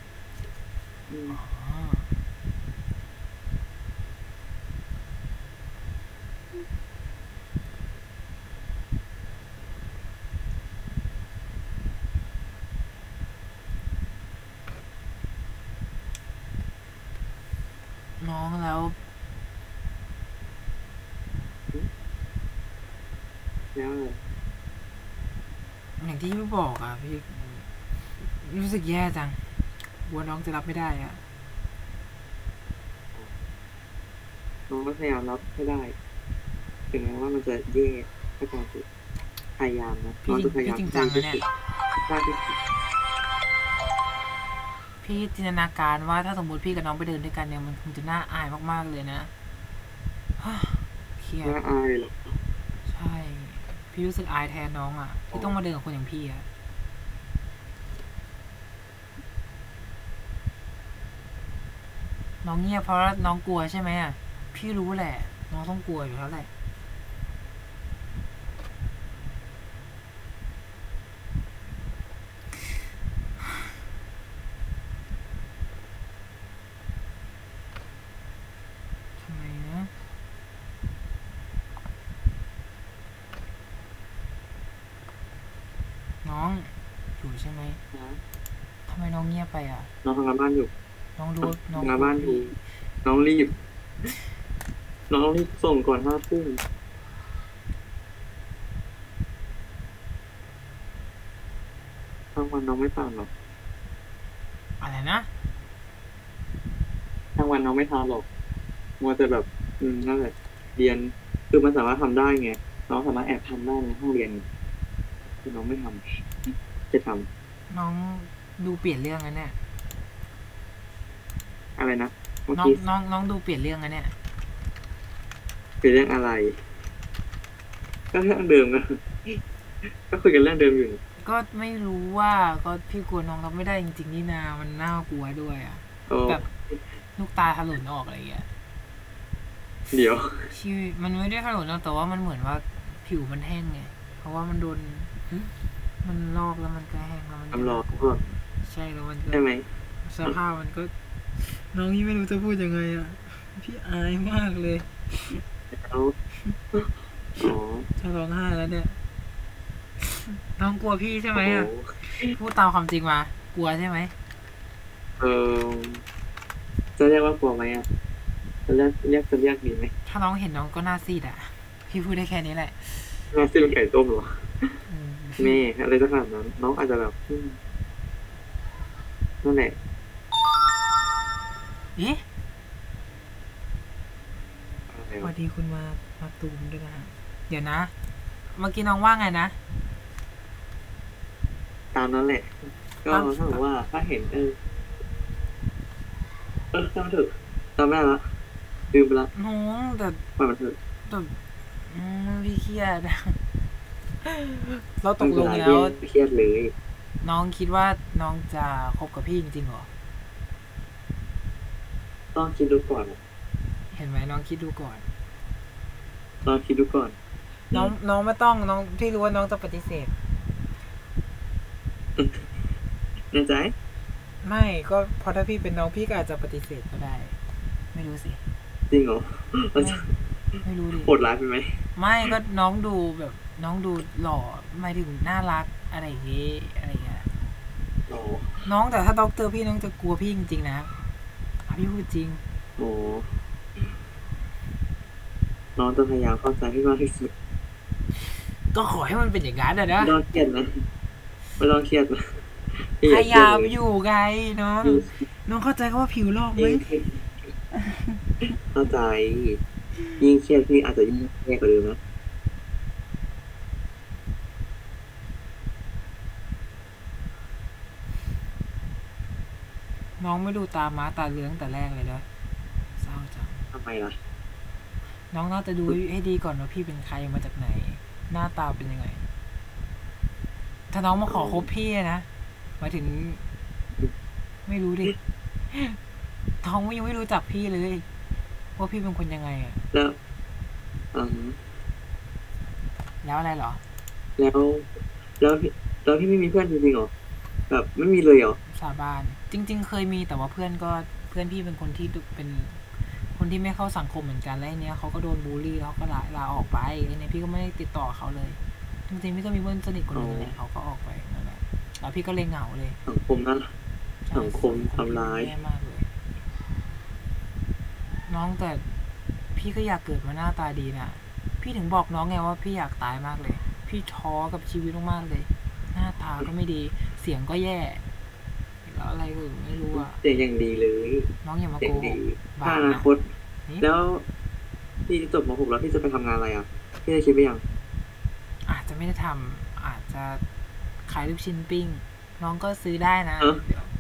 น้องแล้วอย่างที่พี่บอกอ่ะพี่รู้สึกแย่จังกลัวน้องจะรับไม่ได้อ่ะน้องก็พยายามรับให้ได้ถึงแม้ว่ามันจะแย่ก็ตามพยายามนะน้องจะพยายามจริงจังนะเนี่ยพี่จินตนาการว่าถ้าสมมติพี่กับน้องไปเดินด้วยกันเนี่ยมันคงจะน่าอายมากๆเลยนะเครียดน่าอายหรอใช่พี่รู้สึกอายแทนน้องอ่ะที่ต้องมาเดินกับคนอย่างพี่อ่ะน้องเงียบเพราะน้องกลัวใช่ไหมอ่ะพี่รู้แหละน้องต้องกลัวอยู่แล้วแหละทำไมนะน้องอยู่ใช่ไหมทำไมน้องเงียบไปอ่ะน้องทำงานบ้านอยู่น้องดูน้องทำงานบ้านอยู่น้องรีบส่งก่อน5 ทุ่มทั้งวันน้องไม่ทานหรอกอะไรนะทั้งวันน้องไม่ทานหรอกมัวแต่แบบนั่นแหละเรียนคือมันสามารถทำได้ไงน้องสามารถแอบทำได้ในห้องเรียนคือน้องไม่ทำจะทำน้องดูเปลี่ยนเรื่องนะเนี่ยอะไรนะเมื่อน้องกี้น้องดูเปลี่ยนเรื่องนะเนี่ยเป็นเรื่องอะไรก็เรื่องเดิมนะก็คุยกันเรื่องเดิมอยู่ก็ไม่รู้ว่าก็พี่กลัวน้องรับไม่ได้จริงๆนี่นามันน่ากลัวด้วยอ่ะแบบลูกตาถลนออกอะไรอย่างเงี้ยเดี๋ยวชีวิตมันไม่ได้ถลนนะแต่ว่ามันเหมือนว่าผิวมันแห้งไงเพราะว่ามันโดนมันลอกแล้วมันก็แห้งแล้วมันทำรอใช่แล้วมันก็ใช่ไหมสภาพมันก็น้องนี่ไม่รู้จะพูดยังไงอ่ะพี่อายมากเลยแล้วจะร้องไห้แล้วเนี่ยน้องกลัวพี่ใช่ไหมอ่ะพูดตามความจริงมากลัวใช่ไหมจะเรียกว่ากลัวไหมอ่ะจะเรียกดีไหมถ้าน้องเห็นน้องก็น่าซีดอ่ะพี่พูดได้แค่นี้แหละน่าซีดเป็นไก่ต้มหรอแม่อะไรสักขนาดนั้นน้องอาจจะแบบนั่นแหละเอ๊ะสวัสดีคุณมาตูมด้วยนะเดี๋ยวนะเมื่อกี้น้องว่าไงนะตามนั้นแหละก็ถ้าบอกว่าถ้าเห็นจำถึกจำได้ละลืมไปละน้องแต่มันเถอะพี่เครียดเราตกลงแล้วเครียดเลยน้องคิดว่าน้องจะคบกับพี่จริงๆหรอต้องคิดดูก่อนเห็นไหมน้องคิดดูก่อนลองคิดดูก่อนน้องไม่ต้องน้องพี่รู้ว่าน้องจะปฏิเสธแน่ใจไม่ก็พอถ้าพี่เป็นน้องพี่ก็อาจจะปฏิเสธก็ได้ไม่รู้สิจริงเหรอไม่รู้ดิโหดร้ายไปไหมไม่ก็น้องดูแบบน้องดูหล่อไม่ถึงน่ารักอะไรอย่างงี้อะไรอย่างเงี้ยน้องแต่ถ้าด็อกเตอร์พี่น้องจะกลัวพี่จริงๆนะพี่พูดจริงโอ้น้องจะพยายามเข้าใจให้มากที่สุดก็ขอให้มันเป็นอย่างนั้นนะไม่ต้องเครียดนะไม่ต้องเครียดนะพยายามอยู่ไงน้องเข้าใจเขาว่าผิวลอกไหมเข้าใจยิ่งเครียดพี่อาจจะยิ่งแย่กว่าเดิมนะน้องไม่ดูตาม้าตาเลื้องแต่แรกเลยนะเศร้าจังทำไมล่ะน้องน่าจะดูให้ดีก่อนว่าพี่เป็นใครมาจากไหนหน้าตาเป็นยังไงถ้าน้องมาขอคบพี่นะหมายถึงไม่รู้ดิท้องยังไม่รู้จักพี่เลยว่าพี่เป็นคนยังไงอ่ะแล้วอะไรเหรอแล้วพี่ไม่มีเพื่อนจริงๆหรอแบบไม่มีเลยเหรอสาบานจริงๆเคยมีแต่ว่าเพื่อนพี่เป็นคนที่เป็นคนที่ไม่เข้าสังคมเหมือนกันแล้วเนี้ยเขาก็โดนบูลลี่แล้วก็ลาออกไปเนี่ยพี่ก็ไม่ได้ติดต่อเขาเลยจริงๆพี่ก็มีเพื่อนสนิทคนนึงเนี่ยเขาก็ออกไปนั่นแหละแล้วพี่ก็เลยเหงาเลยสังคมนั่นสังคมทำร้ายแย่มากเลยน้องแต่พี่ก็อยากเกิดมาหน้าตาดีนะพี่ถึงบอกน้องไงว่าพี่อยากตายมากเลยพี่ท้อกับชีวิตมากเลยหน้าตาก็ไม่ดีเสียงก็แย่แล้วอะไรก็ไม่รู้อ่ะเสียงอย่างดีเลยน้องอย่ามาโกหกถ้าอนาคตแล้วพี่จบม.6แล้วพี่จะไปทำงานอะไรอ่ะพี่ได้คิดไปยังอาจจะไม่ได้ทำอาจจะขายลูกชิ้นปิ้งน้องก็ซื้อได้นะเดี๋ยว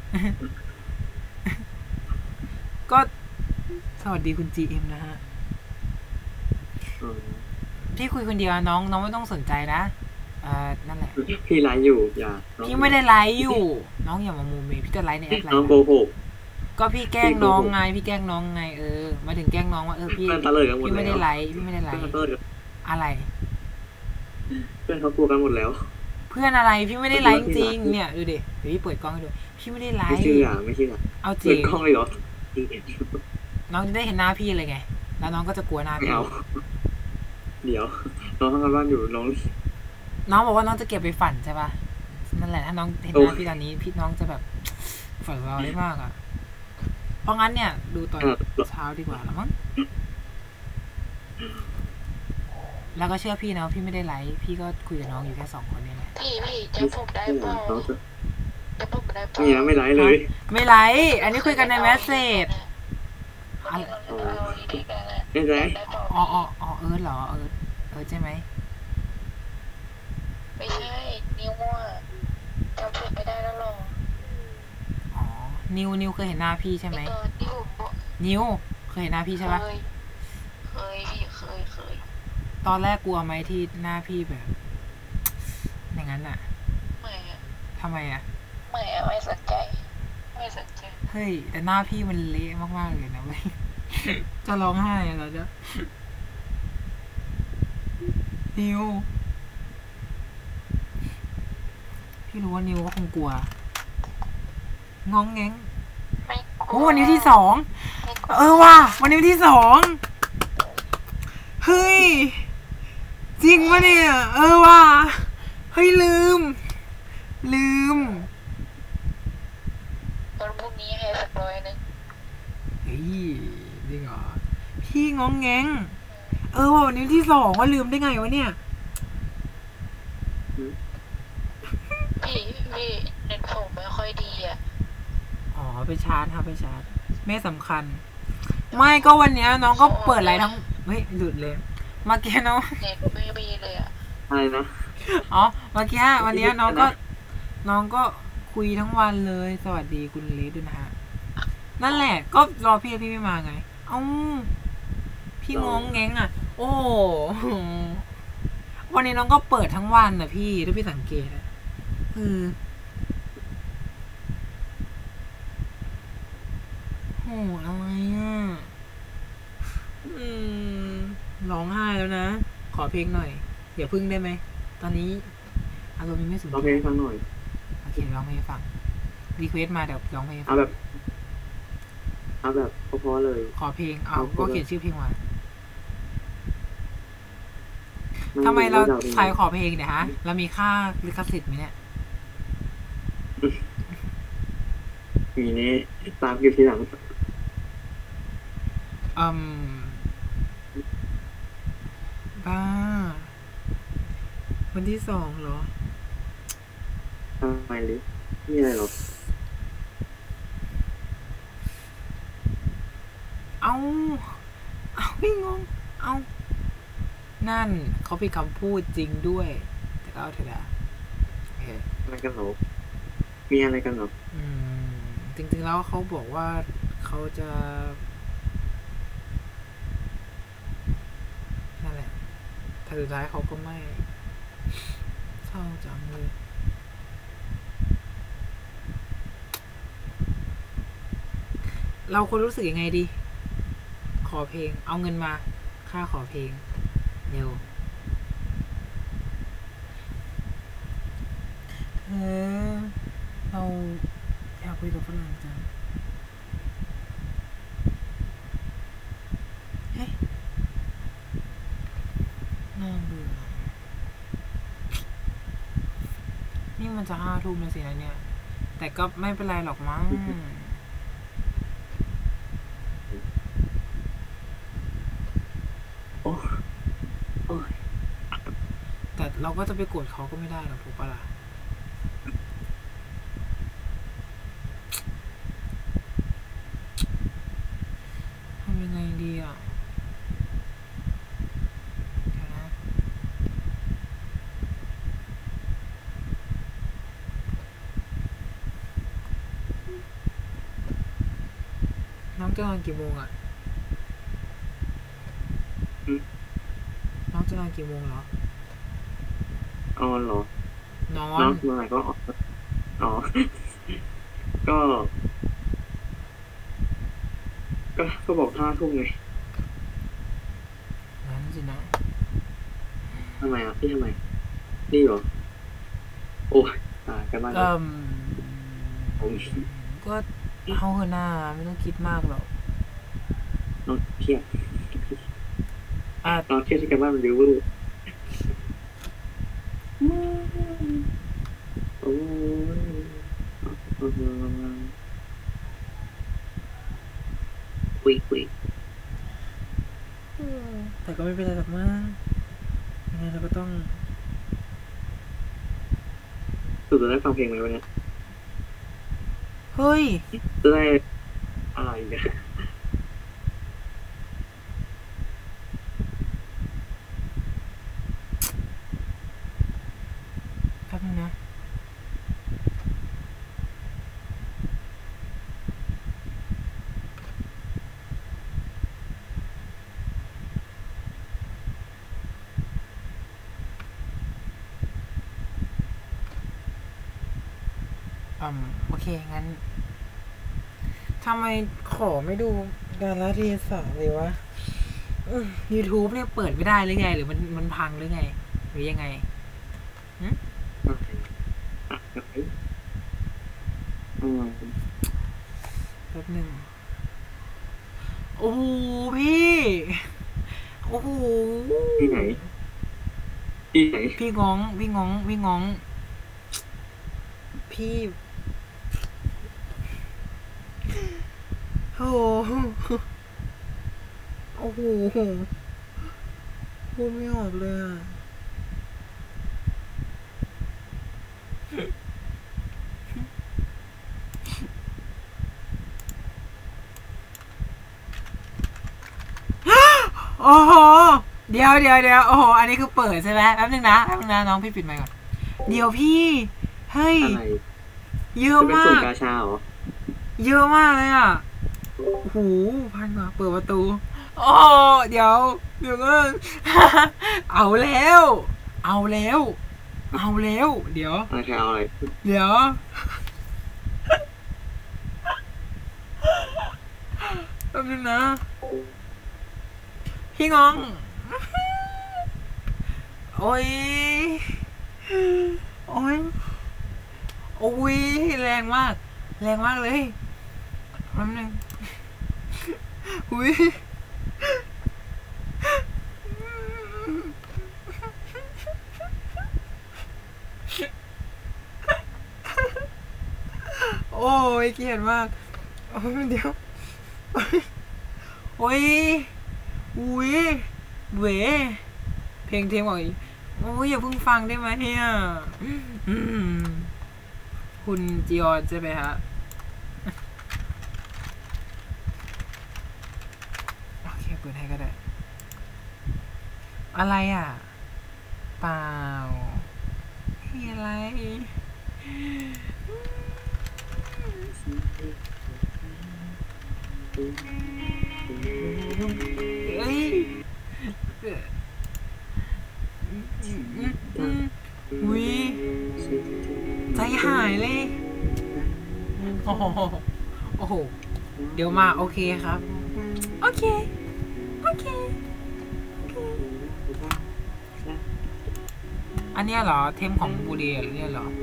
ก็สวัสดีคุณ GM นะฮะพี่คุยคนเดียวน้องไม่ต้องสนใจนะนั่นแหละพี่ไลฟ์อยู่อย่าพี่ไม่ได้ไลฟ์อยู่น้องอย่ามาโมเมพี่จะไลฟ์ในแอปไลฟ์น้องโกหกก็พี่แกล้งน้องไงพี่แกล้งน้องไงมาถึงแกล้งน้องว่าพี่ไม่ได้ไลฟ์พี่ไม่ได้ไลฟ์อะไรเพื่อนเขากลัวกันหมดแล้วเพื่อนอะไรพี่ไม่ได้ไลฟ์จริงเนี่ยดูดิเดี๋ยวพี่เปิดกล้องให้ดูพี่ไม่ได้ไลฟ์ไม่เชื่อเอาจริงเปิดกล้องเลยเหรอน้องจะได้เห็นหน้าพี่เลยไงแล้วน้องก็จะกลัวหน้าพี่เดี๋ยวน้องทำงานบ้านอยู่น้องบอกว่าน้องจะเก็บไปฝันใช่ป่ะนั่นแหละถ้าน้องเห็นหน้าพี่ตอนนี้พี่น้องจะแบบฝันร้ายมากอ่ะเพราะงั้นเนี่ยดูตอนเช้าดีกว่าแล้วมั้งแล้วก็เชื่อพี่นะพี่ไม่ได้ไลฟ์พี่ก็คุยกับน้องอยู่แค่2 คนนี่แหละพี่จำผมได้เปล่าจำผมได้เปล่านี่นะไม่ไลฟ์เลยไม่ไรอันนี้คุยกันในแมสเซจไม่ไลฟ์อ๋อเอิร์ธเหรอเอิร์ธใช่ไหมไม่ใช่นิวอ่ะจำผมไม่ได้แล้วหรออ๋อนิวเคยเห็นหน้าพี่ใช่ไหมตอนที่ผมนิวเคยเห็นหน้าพี่ใช่ปะเคยเคยตอนแรกกลัวไหมที่หน้าพี่แบบ อย่างนั้นอะไม่อะทำไมอะไม่สนใจไม่สนใจเฮ้ยแต่หน้าพี่มันเละมากๆเลยนะเว้ย จะร้องไห้อะเราจะนิวพี่รู้ว่านิวก็คงกลัวงองแงงไม่กลัวโอ้วันนี้ที่สองไม่กลัวว่ะวันนี้ที่สองเฮ้ยจริงปะเนี่ยว่ะเฮ้ยลืมวันพรุ่งนี้ให้สัก100 นึงเฮ้ยจริงเหรอพี่งองแงงว่ะวันนี้ที่สองว่าลืมได้ไงวะเนี่ยพี่เน็ตผมไม่ค่อยดีอ่ะอ๋อไปชาร์จครับไปชาร์จไม่สำคัญ ไม่ก็วันเนี้ยน้องก็เปิดไลน์ทั้งเฮ้ยหลุดเลยเมื่อกี้น้องเน็ตไม่มีเลยอ่ะอะไรนะอ๋อเมื่อกี้วันเนี้ยน้องก็คุยทั้งวันเลยสวัสดีคุณเลสด้วยนะฮะนั่นแหละก็รอพี่ไม่มาไงเอ้าพี่งงแงงอ่ะ โอ้โหวันนี้น้องก็เปิดทั้งวันนะพี่ถ้าพี่สังเกตอะโอ้อะไรอ่ะร้องไห้แล้วนะขอเพลงหน่อยอย่าพึ่งได้ไหมตอนนี้อารมณ์ยังไม่สุดร้องเพลงให้ฟังหน่อยโอเคร้องเพลงให้ฟังรีเควสมาเดี๋ยวร้องเพลงให้ฟัเอาแบบเพราะๆเลยขอเพลงก็เขียนชื่อเพลงมาทำไมเราใช้ขอเพลงเนี่ยฮะเรามีค่าลิขสิทธิ์ไหมเนี่ยมีนี้ตามคลิปทีหลังบ้าวันที่สองเหรอทำไมลินี่อะไรหรอเอาไม่งงเอานั่นเขาเป็นคำพูดจริงด้วย แต่ก็เอาเถอะนะโอเคอะไรกันหรอมีอะไรกันหรอจริงๆแล้วเขาบอกว่าเขาจะนั่นแหละแต่สุดท้ายเขาก็ไม่เศร้าจังเลยเราควรรู้สึกยังไงดีขอเพลงเอาเงินมาค่าขอเพลงเร็วเราอยากคุยกับฝรั่งจังเฮ้ยน่าเบื่อนี่มันจะ5 ทุ่มแล้วสินะเนี่ยแต่ก็ไม่เป็นไรหรอกมั้งโอ้ยแต่เราก็จะไปโกรธเขาก็ไม่ได้หรอกถูกปะล่ะทำยังไงดีอ่ะเดี๋ยวนะน้องจะนอนกี่โมงอ่ะน้องจะนอนกี่โมงเหรอออนเหรอนอน้อน งเมื่อไหร่ก็ออนอ๋อ ก็บอก5 ทุ่มไงนั้นสินะทำไมอ่ะพี่ทำไมนี่เหรอโอ้ยกันบ้าน ผมก็เอาเถอะหน้าไม่ต้องคิดมากหรอกน้องเครียดอ่ะน้องเครียดที่กันบ้านมันดูโอ้ยคุยแต่ก็ไม่เป็นไรหรอกมั้งยังไงเราก็ต้องสุดจะได้ฟังเพลงไหมวันนี้เฮ้ยจะได้อะไรกันแป๊บนึงนะโอเค งั้นทำไมขอไม่ดูกาลเทศะเลยวะYouTube เนี่ยเปิดไม่ได้หรือไง หรือมันพังหรือไง หรือยังไงแป๊บหนึ่งโอ้โหพี่ โอ้โหที่ไหนที่ไหนพี่ง้องพี่ง้องพี่ง้องพี่โอ้โหโอ้โหพูดไม่ออกเลยอ่ะโอ้โหเดี๋ยวโอ้โหอันนี้คือเปิดใช่ไหมแป๊บนึงนะน้องพี่ปิดไมค์ก่อนเดี๋ยวพี่เฮ้ยเยอะมากกาชาเหรอเยอะมากเลยอ่ะโอ้โหพันกว่าเปิดประตูโอ้เดี๋ยวก็เอาแล้วเดี๋ยวอะไรเอาอะไรเดี๋ยวแป๊บนึงนะพี่งองโอ้ยแรงมากเลยแป๊บนึงอุ้ยโอ้ยเกลียดมากโอ้ยเดี๋ยวโอ้ยเว้เพลงบอกอีกโอ้ยอย่าเพิ่งฟังได้ไหมเนี่ยคุณจีออนใช่ไหมฮะโอเคเปิดให้ก็ได้อะไรอ่ะเปล่าอะไรเฮ้ยใจหายเลยโอ้โหเดี๋ยวมาโอเคครับโอเคอันนี้เหรอเทมของบูเดียหรือเนี่ยเหรอ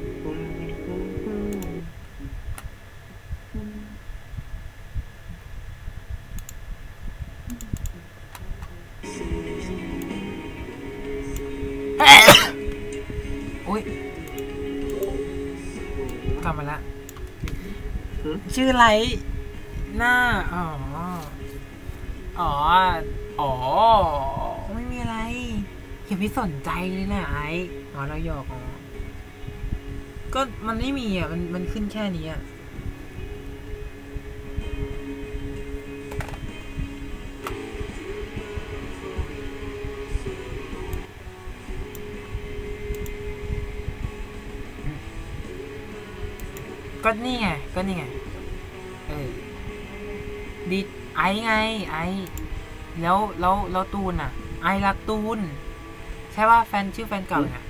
โอ้ยกลับมาละชื่ออะไรหน้าไม่มีอะไรอย่าไปสนใจเลยนะไอ้เราหยอกก็มันไม่มีอ่ะมันขึ้นแค่นี้อ่ะก็นี่ไงดิไอ้ไงไอ้แล้วตูนอ่ะไอ้รักตูนใช่ว่าแฟนชื่อแฟนเก่าเนี่ย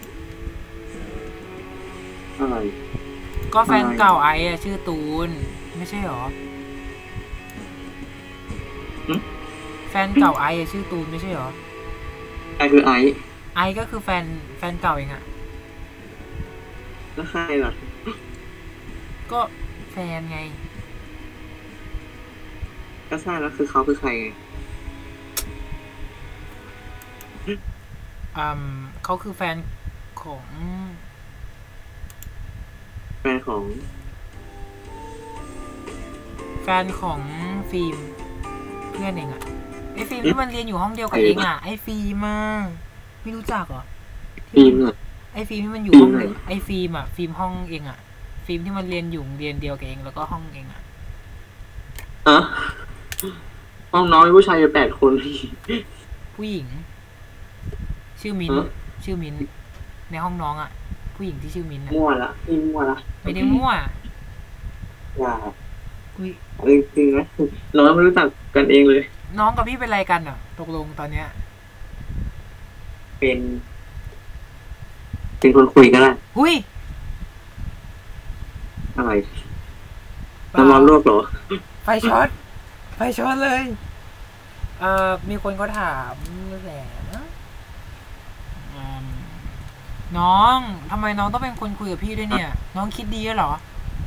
อะไรก็แฟนเก่าไอ้อะชื่อตูนไม่ใช่หรอแฟนเก่าไอ้อะชื่อตูนไม่ใช่หรอไอ้คือไอ้ก็คือแฟนเก่าเองอะแล้วใครล่ะก็แฟนไงก็ใช่แล้วคือเขาคือใครไงเขาคือแฟนของฟิล์มเพื่อนเองอะไอฟิล์มที่มันเรียนอยู่ห้องเดียวกับเองอะไอฟิล์มมาไม่รู้จักเหรอฟิล์มอะไอไอฟิล์มที่มันอยู่ห้องไอฟิล์มอ่ะฟิล์มห้องเองอ่ะฟิล์มที่มันเรียนอยู่เรียนเดียวกับเองแล้วก็ห้องเองอ่ะห้องน้องมีผู้ชายอยู่8 คนผู้หญิง ชื่อมิ้นในห้องน้องอ่ะผู้หญิงที่ชื่อมิ้นอ่ะมั่วละพี่มั่วละไม่ได้มั่วอย่าอุ๊ยจริงๆนะน้องไม่รู้จักกันเองเลยน้องกับพี่เป็นอะไรกันอ่ะตกลงตอนเนี้ยเป็นคนคุยกันแหละหุ้ยอะไรน้ำร้อนลวกเหรอไฟช็อตเลย มีคนเขาถามแหละน้องทำไมน้องต้องเป็นคนคุยกับพี่ด้วยเนี่ย น้องคิดดีเหรอ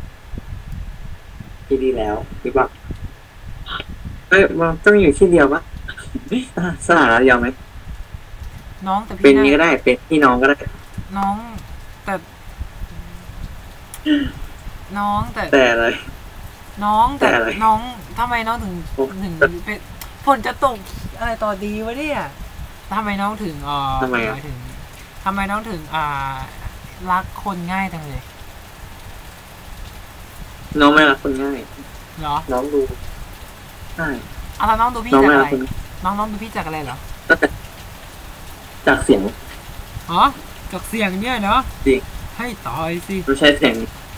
ที่ดีแล้วหรือเปล่ามันต้องอยู่ที่เดียวปะสถานะเดียวไหมน้องแต่พี่เป็นนี้ก็ได้เป็นพี่น้องก็ได้น้องแต่อะไรน้องแต่อะไรน้องทำไมน้องถึงโอ้เป็นฝนจะตกอะไรต่อดีวะเนี่ยทำไมน้องถึงทำไมอ่ะทำไมน้องถึงรักคนง่ายจังเลยน้องไม่รักคนง่ายเหรอน้องดูใช่แล้วน้องดูพี่น้องจากไม่อะรัไรกคนน้องดูพี่จากอะไรเหรอจากเสียงอ๋อจากเสียงเนี่ยเนาะจริงให้ตายสิไม่ใช่เสียง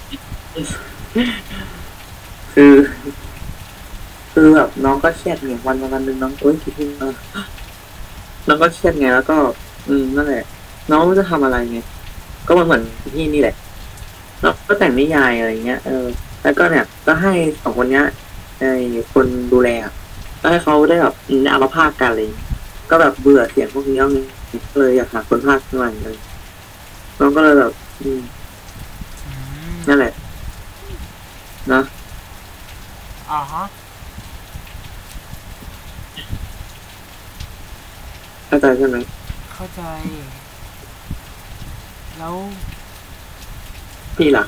คือ แบบน้องก็เครียดไงวันหนึ่งน้องคิดถึงน้องก็เครียดไงแล้วก็ นั่นแหละ น้องไม่รู้จะทำอะไรไงก็เหมือนพี่นี่แหละน้องก็แต่งนิยายอะไรเงี้ยแล้วก็เนี่ย ก็ให้2 คนเนี้ยคนดูแลก็ให้เขาได้แบบเอามาพากกันเลยก็แบบเบื่อเสียงพวกนี้แล้วก็เลยอยากหาคนพากย์ใหม่เลยน้องก็เลยแบบ นั่นแหละนะอ๋อฮะเข้าใจใช่ไหมเข้าใจ แล้วพี่ล่ะ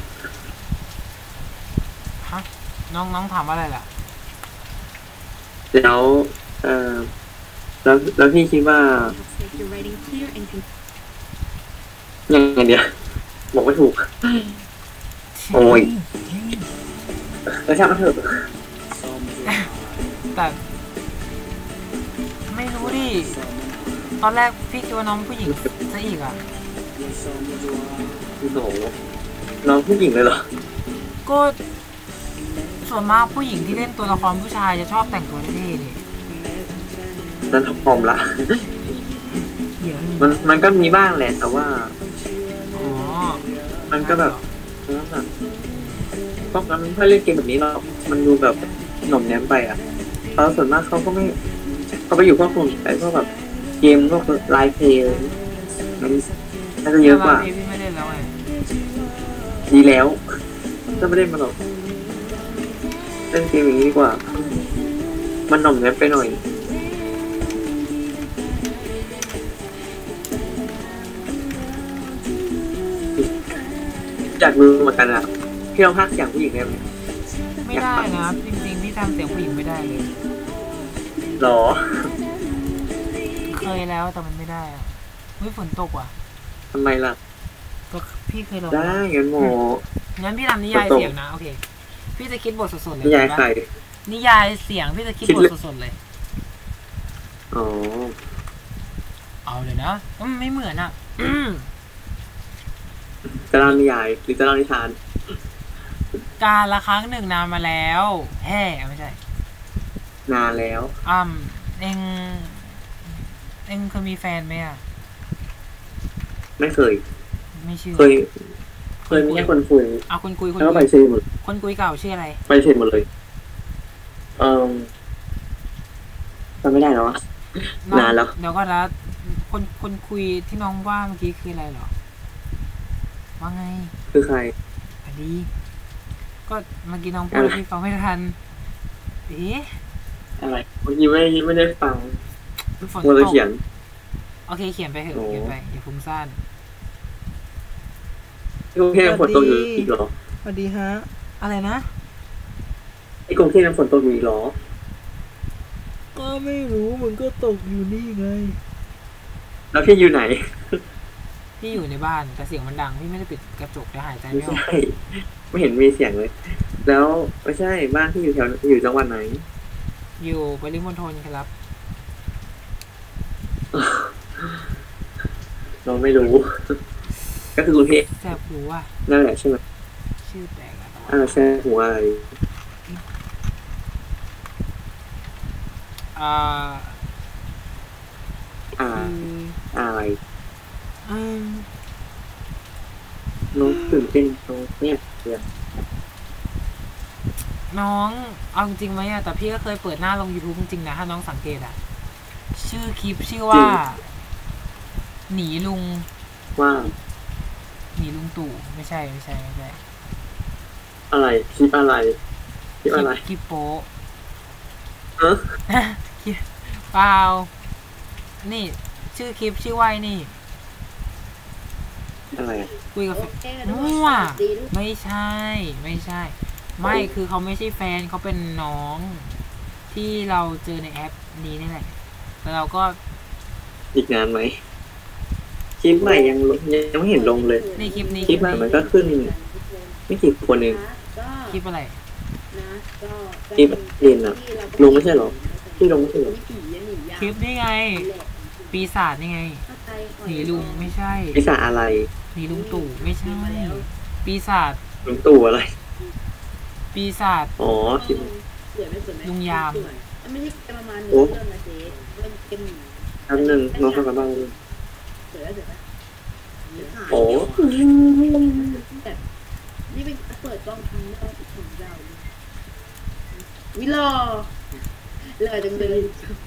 ฮะน้องถามอะไรล่ะแล้วแล้วพี่คิดว่ายังไงเดียวบอกไม่ถูก โอ้ยแล้วช่างมันเถอะแต่ไม่รู้ดิ ตอนแรกพี่คิดว่าน้องผู้หญิงซะอีกอ่ะโอ้โหน้องผู้หญิงเลยเหรอก็ส่วนมากผู้หญิงที่เล่นตัวละครผู้ชายจะชอบแต่งตัวเท่ๆดินั่นท็อปฟอร์มละ มันก็มีบ้างแหละแต่ว่าอ๋อมันก็แบบพวกนั้นถ้าเล่นเกมแบบนี้เรามันดูแบบหน่อมแนมไปอ่ะเพราะส่วนมากเขาก็ไม่เขาไปอยู่พวกกลุ่มไอ้พวกแบบเกมพวกไลฟ์เพลย์มันน่าจะเยอะกว่าพี่ไม่เล่นแล้วไงดีแล้วก็ไม่ได้มาหรอกเล่นเกมอย่างนี้ดีกว่า มันหน่อมแนมไปหน่อยอยากรู้เหมือนกันอ่ะพี่ลองพากย์เสียงผู้หญิงได้ไหมไม่ได้นะจริงๆพี่ทำเสียงผู้หญิงไม่ได้เลยหรอเคยแล้วแต่มันไม่ได้อ่ะฝนตกว่ะทำไมล่ะก็พี่เคยลองได้งั้นโมงั้นพี่ทำนิยายเสียงนะโอเคพี่จะคิดบทสดๆเลยนิยายใครนิยายเสียงพี่จะคิดบทสดๆเลยอ๋อเอาเลยนะไม่เหมือนอ่ะจะเล่านิยายหรือจะเล่านิทานการละครั้งหนึ่งนานมาแล้วแฮ่ไม่ใช่นานแล้วเองเคยมีแฟนไหมอ่ะไม่เคยไม่ชื่อเคยมีแค่คนคุยเอาคนคุยแล้วก็ไปเซหมดคนคุยเก่าชื่ออะไรไปเซหมดเลยจำไม่ได้แล้วอะนานแล้วเดี๋ยวก็นะคนคุยที่น้องว่าเมื่อกี้คืออะไรเหรอว่าไงคือใครพอดี ก็เมื่อกี้น้องพูดพี่ฟังไม่ทันเอ๊ะอะไรเมื่อกี้ไม่ได้ฟังฝนมัวตแต่กเขียนโอเคเขียนไปเถอะโอ้เขียนไปอย่าฟุ้งซ่านที่กรุงเทพฝนตกอยู่อีกเหรอสวัสดีฮะอะไรนะที่กรุงเทพฝนตกอยู่อีกเหรอก็ไม่รู้มันก็ตกอยู่นี่ไงแล้วพี่อยู่ไหนพี่อยู่ในบ้านแต่เสียงมันดังพี่ไม่ได้ปิดกระจกจะหายใจไม่ไม่ออกใช่ ไม่เห็นมีเสียงเลย แล้วไม่ใช่บ้านที่อยู่แถวอยู่จังหวัดไหนอยู่ปริมณฑลครับเราไม่รู้ ก็คือกรุงเทพแสบหูอ่ะนั่นแหละใช่ไหมชื่อแปลกอะใช่หัวอะไรอ่าอ่าคืออะไรอืมน้องตื่นเต้นน้องเนี่ยเดี๋ยวน้องเอาจริงไหมอะแต่พี่ก็เคยเปิดหน้าลง YouTube จริงๆนะถ้าน้องสังเกตอะชื่อคลิปชื่อว่า หนีลุงว่าหนีลุงตู่ไม่ใช่อะไรคลิปอะไรคลิปอะไรคลิปโป๊ะเออคลิปเปล่านี่ ชื่อคลิปชื่อว่าไอ้นี่อะไรอะคุยกับโอเคกันด้วยมั่วสวัสดีลูกไม่ใช่ ไม่คือเขาไม่ใช่แฟนเขาเป็นน้อง ที่เราเจอในแอปนี้นี่แหละแล้วเราก็อีกนานไหมคลิปใหม่ยังไม่เห็นลงเลยในคลิปนี้คลิปใหม่มันก็ขึ้น ไม่กี่คนเองก็คลิปอะไรนะก็คลิปเรียนอะลงไม่ใช่เหรอที่ลงไม่ใช่เหรอผีอะหนียาคลิปนี่ไง ปีศาจนี่ไง หนีลุงไม่ใช่วิสาอะไรหนีลุงตู่ไม่ใช่ ปีศาจลุงตู่อะไรปีศาจอ๋อคลิปสวยไหมสวยไหมลุงยามสวยไม่ใช่เกมประมาณโอ้เรื่องนะเจ๊เรื่องเกมหนีแป๊บนึงน้องทำกันบ้างเลยสวยแล้วสวยปะโอ้แบบนี่เป็นเปิดกล้องครั้งแรกของเราเลยวิรอเลยจังเลย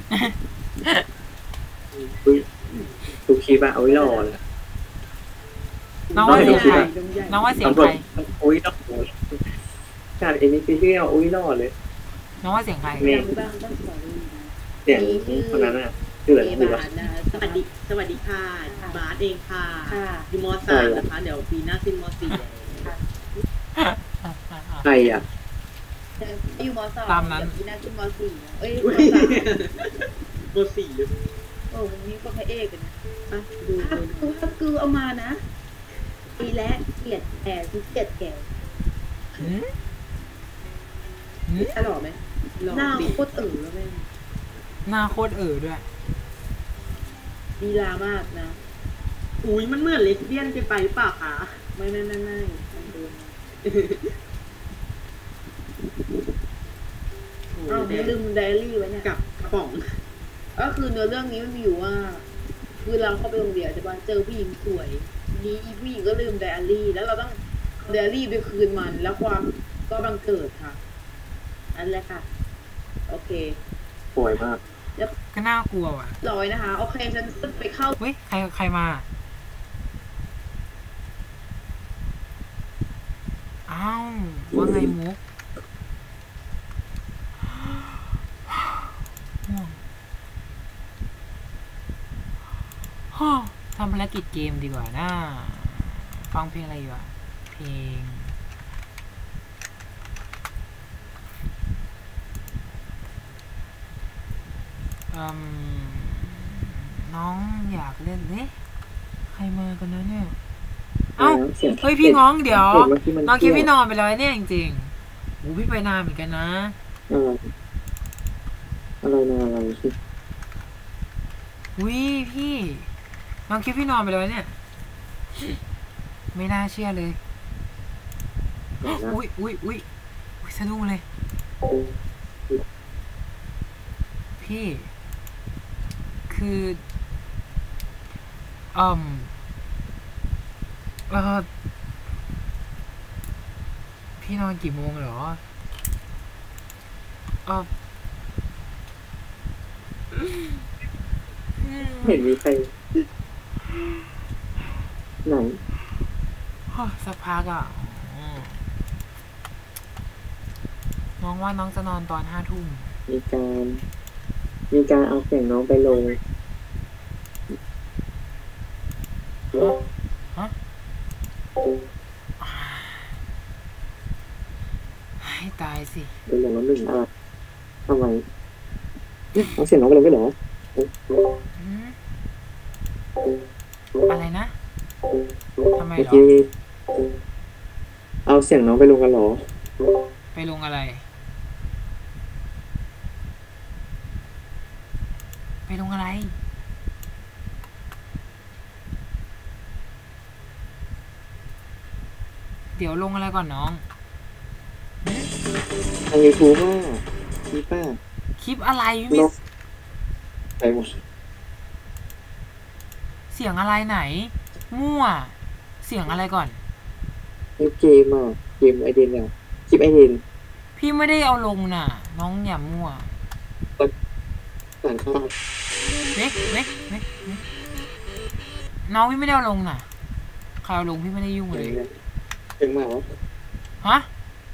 ทุกคลิปอะเอาไว้รอเลยน้องว่าเสียงใครดงใหญ่น้องว่าเสียงตำรใควจรโอ้ยรอดจากเอ็นบีซีเอาโอ้ยรอดเลยน้องว่าเสียงใครนี่ดังบ้างต้องขอดูนะเสียงคนนั้นอะชื่ออะไรเอชื่อว่าบาทนะสวัสดีค่ะ บาสเองค่ะค่ะอยู่มใช่ 3นะคะ เดี๋ยวปีหน้าขึ้นม 4 ใครอะอยู่มสองตามนั้นเดี๋ยวพี่น่าขึ้นมสี่นะเอ้ยมอุ๊ยสามม 4เลยโอ้มันมีก็พระเอกกันนะอ่ะดูถ้าคือเอามานะปีและเกลียดแก่ที่เกลียดแก่หืมหืมตลอดไหมลองหน้าดิโคตรแล้วแม่งหน้าโคตรด้วยลีลามากนะอุ้ยมันเหมือนเลสเบี้ยนไปหรือเปล่าคะไม่มันโดนโอ้อ้าวยแต่ลืมไดอารี่ไว้เนี่ยกับกระป๋องก็คือเนื้อเรื่องนี้มันมีอยู่ว่าคือเราเข้าไปโรงเรียนใช่ปะเจอผู้หญิงสวยนี้อีผู้หญิงก็ลืมไดอารี่ แล้วเราต้องเอาไดอารี่ไปคืนมัน แล้วความก็บังเกิดค่ะ อันแรกค่ะ โอเคป่วยมากก็น่ากลัวว่ะร้อยนะคะ โอเคฉันไปเข้าเฮ้ยใครมา อ้าวว่าไงมุกง่วงฮ่อทำภารกิจเกมดีกว่านะฟังเพลงอะไรดีวะเพลง น้องอยากเล่นเนี่ยใครมากันนะเนี่ย เอ้า เฮ้ยพี่น้องเดี๋ยว น้องคิดพี่นอนไปแล้วเนี่ยจริงๆโอ้พี่ไปนานเหมือนกันนะอะไรนะอะไรสิวิพี่ น้องคิดพี่นอนไปแล้วเนี่ย ไม่น่าเชื่อเลย อุ้ยสะดุ้งเลย พี่ คือพี่นอนกี่โมงเหรอเห็นมีใครไหนสักพักอ่ะน้องว่าน้องจะนอนตอน5 ทุ่มมีการเอาเสียงน้องไปลงให้ตายสิไปลงแล้วหนึ่งอะไรทำไมเอาเสียงน้องไปลงได้เหรออะไรนะทำไมเมื่อเหรอกี้เอาเสียงน้องไปลงกันเหรอไปลงอะไร ไปลงอะไร เดี๋ยวลงอะไรก่อนน้องทางยูทูบอ่ะคลิปอ่ะคลิปอะไรลมีบไปหมดเสียงอะไรไหน มั่ว เสียงอะไรก่อนคลิปเกมอ่ะเกมไอเดนอ่ะคลิปไอเดนพี่ไม่ได้เอาลงน่ะ น้องอย่ามั่วต่างชาติเน็กน้องพี่ไม่ได้เอาลงน่ะใครเอาลงพี่ไม่ได้ยุ่งเลยเก่งมากวะฮะ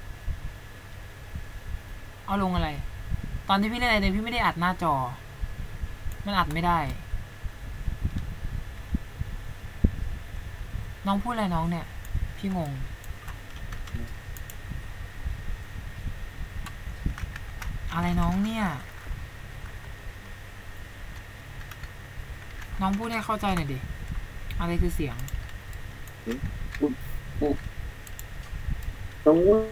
เอาลงอะไร ตอนที่พี่เล่นอะไรเนี่ยพี่ไม่ได้อัดหน้าจอ มันอัดไม่ได้ น้องพูดอะไรน้องเนี่ย พี่งง อะไรน้องเนี่ย น้องพูดให้เข้าใจหน่อยดิ อะไรคือเสียงน้องว่า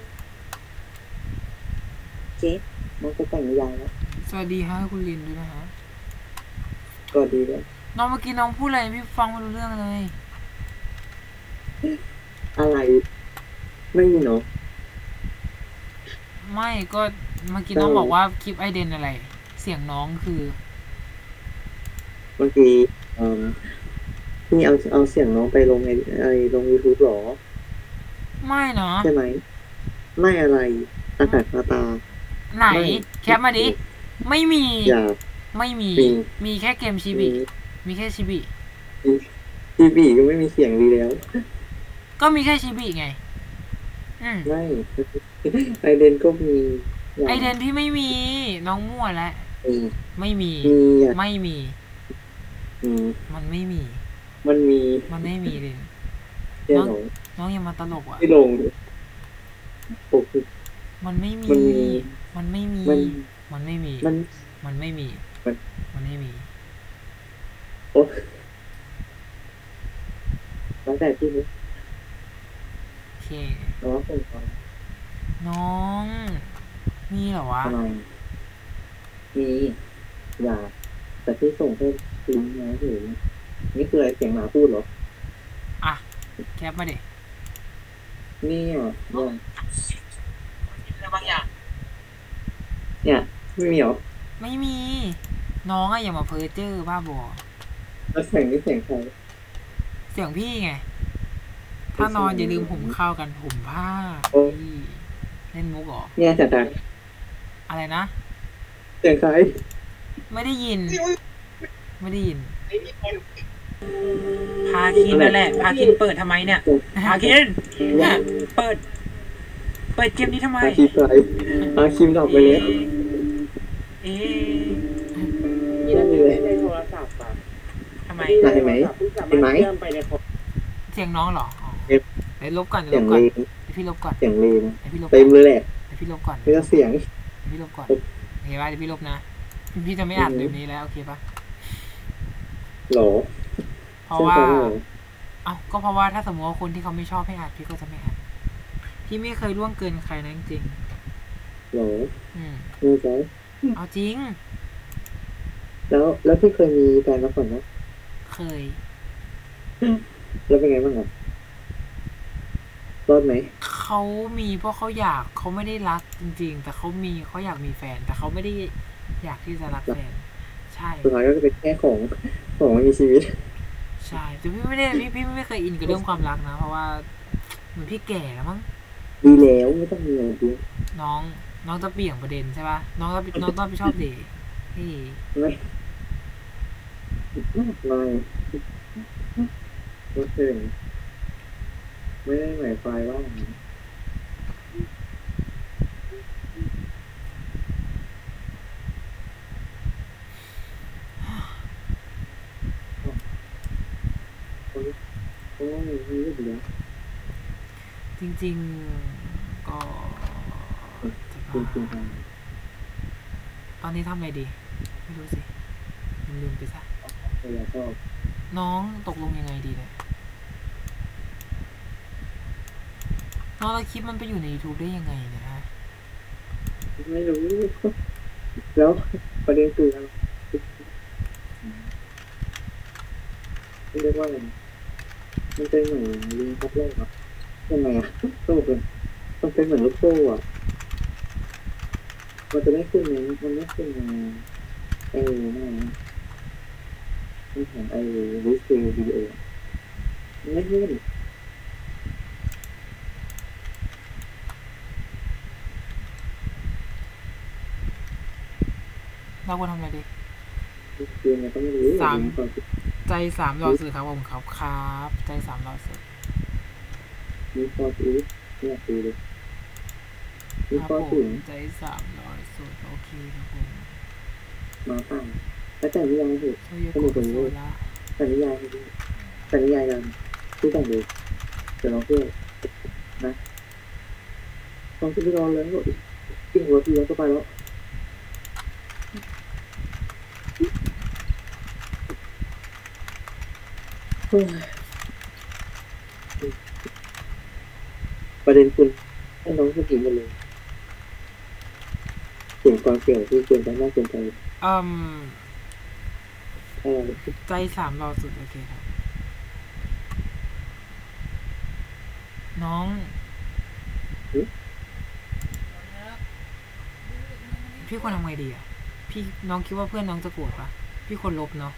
เจ๊น้องจะแต่งยายแล้วสวัสดีฮะคุณลินด้วยนะฮะก็ดีแล้วน้องเมื่อกี้น้องพูดอะไรพี่ฟังไม่รู้เรื่องเลยอะไร ไม่มีเนาะไม่ก็เมื่อกี้น้องบอกว่าคลิปไอเดนอะไร เสียงน้องคือเมื่อกี้นี่เอาเสียงน้องไปลงลง YouTube หรอไม่เนาะใช่ไหม ไม่อะไรอากาศตาตาไหนไม่แคปมาดิ ไม่มีอย่าไม่มีมีมีแค่เกมชิบิ มีแค่ชิบิทีวีก็ไม่มีเสียงดีแล้วก็มีแค่ชิบิไงไม่ ไอเดนก็มีย่าไอเดนพี่ไม่มี น้องมั่วแล้วมีไม่มีมีอ่ะไม่มีอืมมันไม่มีมันมีมันไม่มีเลยแค่หนองน้องอย่ามาตลกอ่ะไม่ลงปกติมันไม่มีมันมีมันไม่มีมันมันไม่มีมันมันไม่มีมันมันไม่มีโอ้แล้วแต่ที่นี้โอเคน้องเป็นคนน้อง มีเหรอวะทำไมมีอย่า แต่ที่ส่งให้ลิงก์นะถึงนี่คืออะไรเสียงหมาพูดเหรออ่ะ แคปมาดินี่อ่ะเนี่ยไม่มีเหรอไม่มี น้องอะอย่ามาเพ้อเจ้อบ้าบอแล้วเสียงนี่เสียงใครเสียงพี่ไง ถ้านอนอย่าลืมผมเข้ากันผมผ้าโอ้พี่เล่นมุกเหรอเนี่ยเสียงใครอะไรนะเสียงใครไม่ได้ยิน ไม่ได้ยิน พาคินนั่นแหละ พาคินเปิดทำไมเนี่ย พาคินเนี่ยเปิดเกมนี้ทำไมอาคีมไรอาคีมดอกไปเลยเอ๊ะนี่นั่นอยู่ในโทรศัพท์อ่ะทำไมไหนไหมเพิ่งสามารถเชื่อมไปในคอมเสียงน้องเหรออ๋อเอ๊ะเดี๋ยวลบก่อนเสีเดี๋ยยวงลบเลก่อนนเดี๋ยวพี่ลบก่อนเสียงเลนเดี๋ยวพี่ลบก่เต็อนมเลยแหละเดี๋ยวพี่ลบก่อนเพื่อเสียงเดี๋ยวพี่ลบก่อนโอเคป่ะเดี๋ยวพี่ลบนะ พี่จะไม่อ่านแบบนี้แล้วโอเคป่ะหรอเพราะว่าใช่ไหมเอ้าก็เพราะว่าถ้าสมมติว่าคนที่เขาไม่ชอบให้อ่านพี่ก็จะไม่อ่านพี่ไม่เคยล่วงเกินใครนะจริงหรอๆไม่ใช่เอาจริงแล้วที่เคยมีแฟนมาก่อนนะเคยแล้วเป็นไงบ้างอ่ะรอดไหมเขามีเพราะเขาอยากเขาไม่ได้รักจริงๆ แต่เขาอยากมีแฟน แต่เขาไม่ได้อยากที่จะรักแฟน ใช่สุดท้ายก็จะเป็นแค่ของมีชีวิตใช่แต่พี่ไม่เคยอินกับเรื่องความรักนะเพราะว่าเหมือนพี่แก่แล้วมั้งดีแล้วไม่ต้องมีอะไรเยอะน้องจะเบี่ยงประเด็นใช่ปะน้องต้องไปชอบเดทพี่ไม่ไม่เคยไม่ได้หมายความว่าโอ้ยมีเรื่องเดียวจริงๆก็จะจริงตอนนี้ทำอะไรดี ไม่รู้สิลืมไปซะๆแล้วก็น้องตกลงยังไงดีเนี่ยน้องแล้วคลิปมันไปอยู่ใน YouTube ได้ยังไงเนี่ยฮะไม่รู้ แล้วประเด็นคืออะไรเรียกว่าอะไรมันเป็นเหมือนลิงพับโลกอ่ะยังไงอ่ะก็เป็นมันเป็นเหมือนลูกโซ่อ่ะมันจะไม่ขึ้นในมันไม่ขึ้นในนั่นไม่เห็นลิสต์วิดีโอไม่ขึ้นเราควรทำอะไรดีเกมเนี่ยก็ไม่รู้ใจ3รอสื่อครับผมครับใจ3รอสื่อมีฟอร์จูเนี่ยดูเลยมีครับฟอร์ผจูมใจ3รอสื่อโอเคครับผมมาตั้งแล้วแต่นิยายเหตุโซโยโกะโซล่าแต่นิยายแต่นิยายกันที่แต่งดูเดี๋ยวเราเพื่อนะลองคิดไปรอเลยก็จริงหัวทีแล้วก็ไปแล้วประเด็นคุณให้น้องผู้หญิงกันเลยเสียงความเสี่ยงที่เกินไปมากเกินไปใจ3รอสุดโอเคครับน้องพี่ควรทำไงดีอ่ะพี่น้องคิดว่าเพื่อนน้องจะโกรธปะพี่ควรลบเนาะ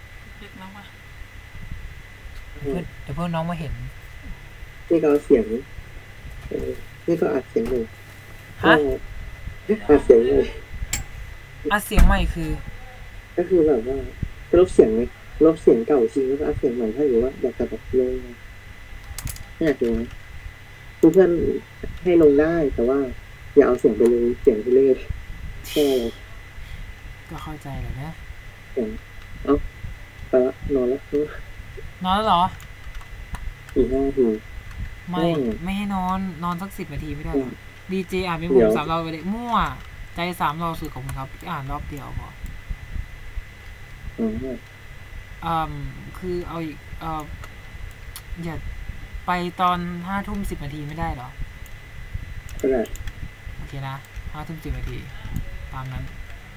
เพื่อนน้องมาเห็นนี่ก็เสียงนี่ก็อัดเสียงเลยฮะอัดเสียงเลยอัดเสียงใหม่คือก็คือแบบว่าลบเสียงเลยลบเสียงเก่าจริงแล้วก็อัดเสียงใหม่ถ้าอยู่ว่าอยากจะแบบลงไม่อยากลงเพื่อนให้ลงได้แต่ว่าอย่าเอาเสียงไปเลยเสียงไปเลยแค่ก็เข้าใจแหละนะเสียงไปละนอนแล้วเหรออีก5 นาทีไม่ให้นอนสัก10 นาทีไม่ได้หรอดีเจอ่านเป็นผม3รอบไปเลยมั่วใจ3รอบสุดของผมครับพี่อ่านรอบเดียวพอคือเอาอีกอย่าไปตอน5 ทุ่ม 10 นาทีไม่ได้หรอโอเคนะ5 ทุ่ม 10 นาทีตามนั้น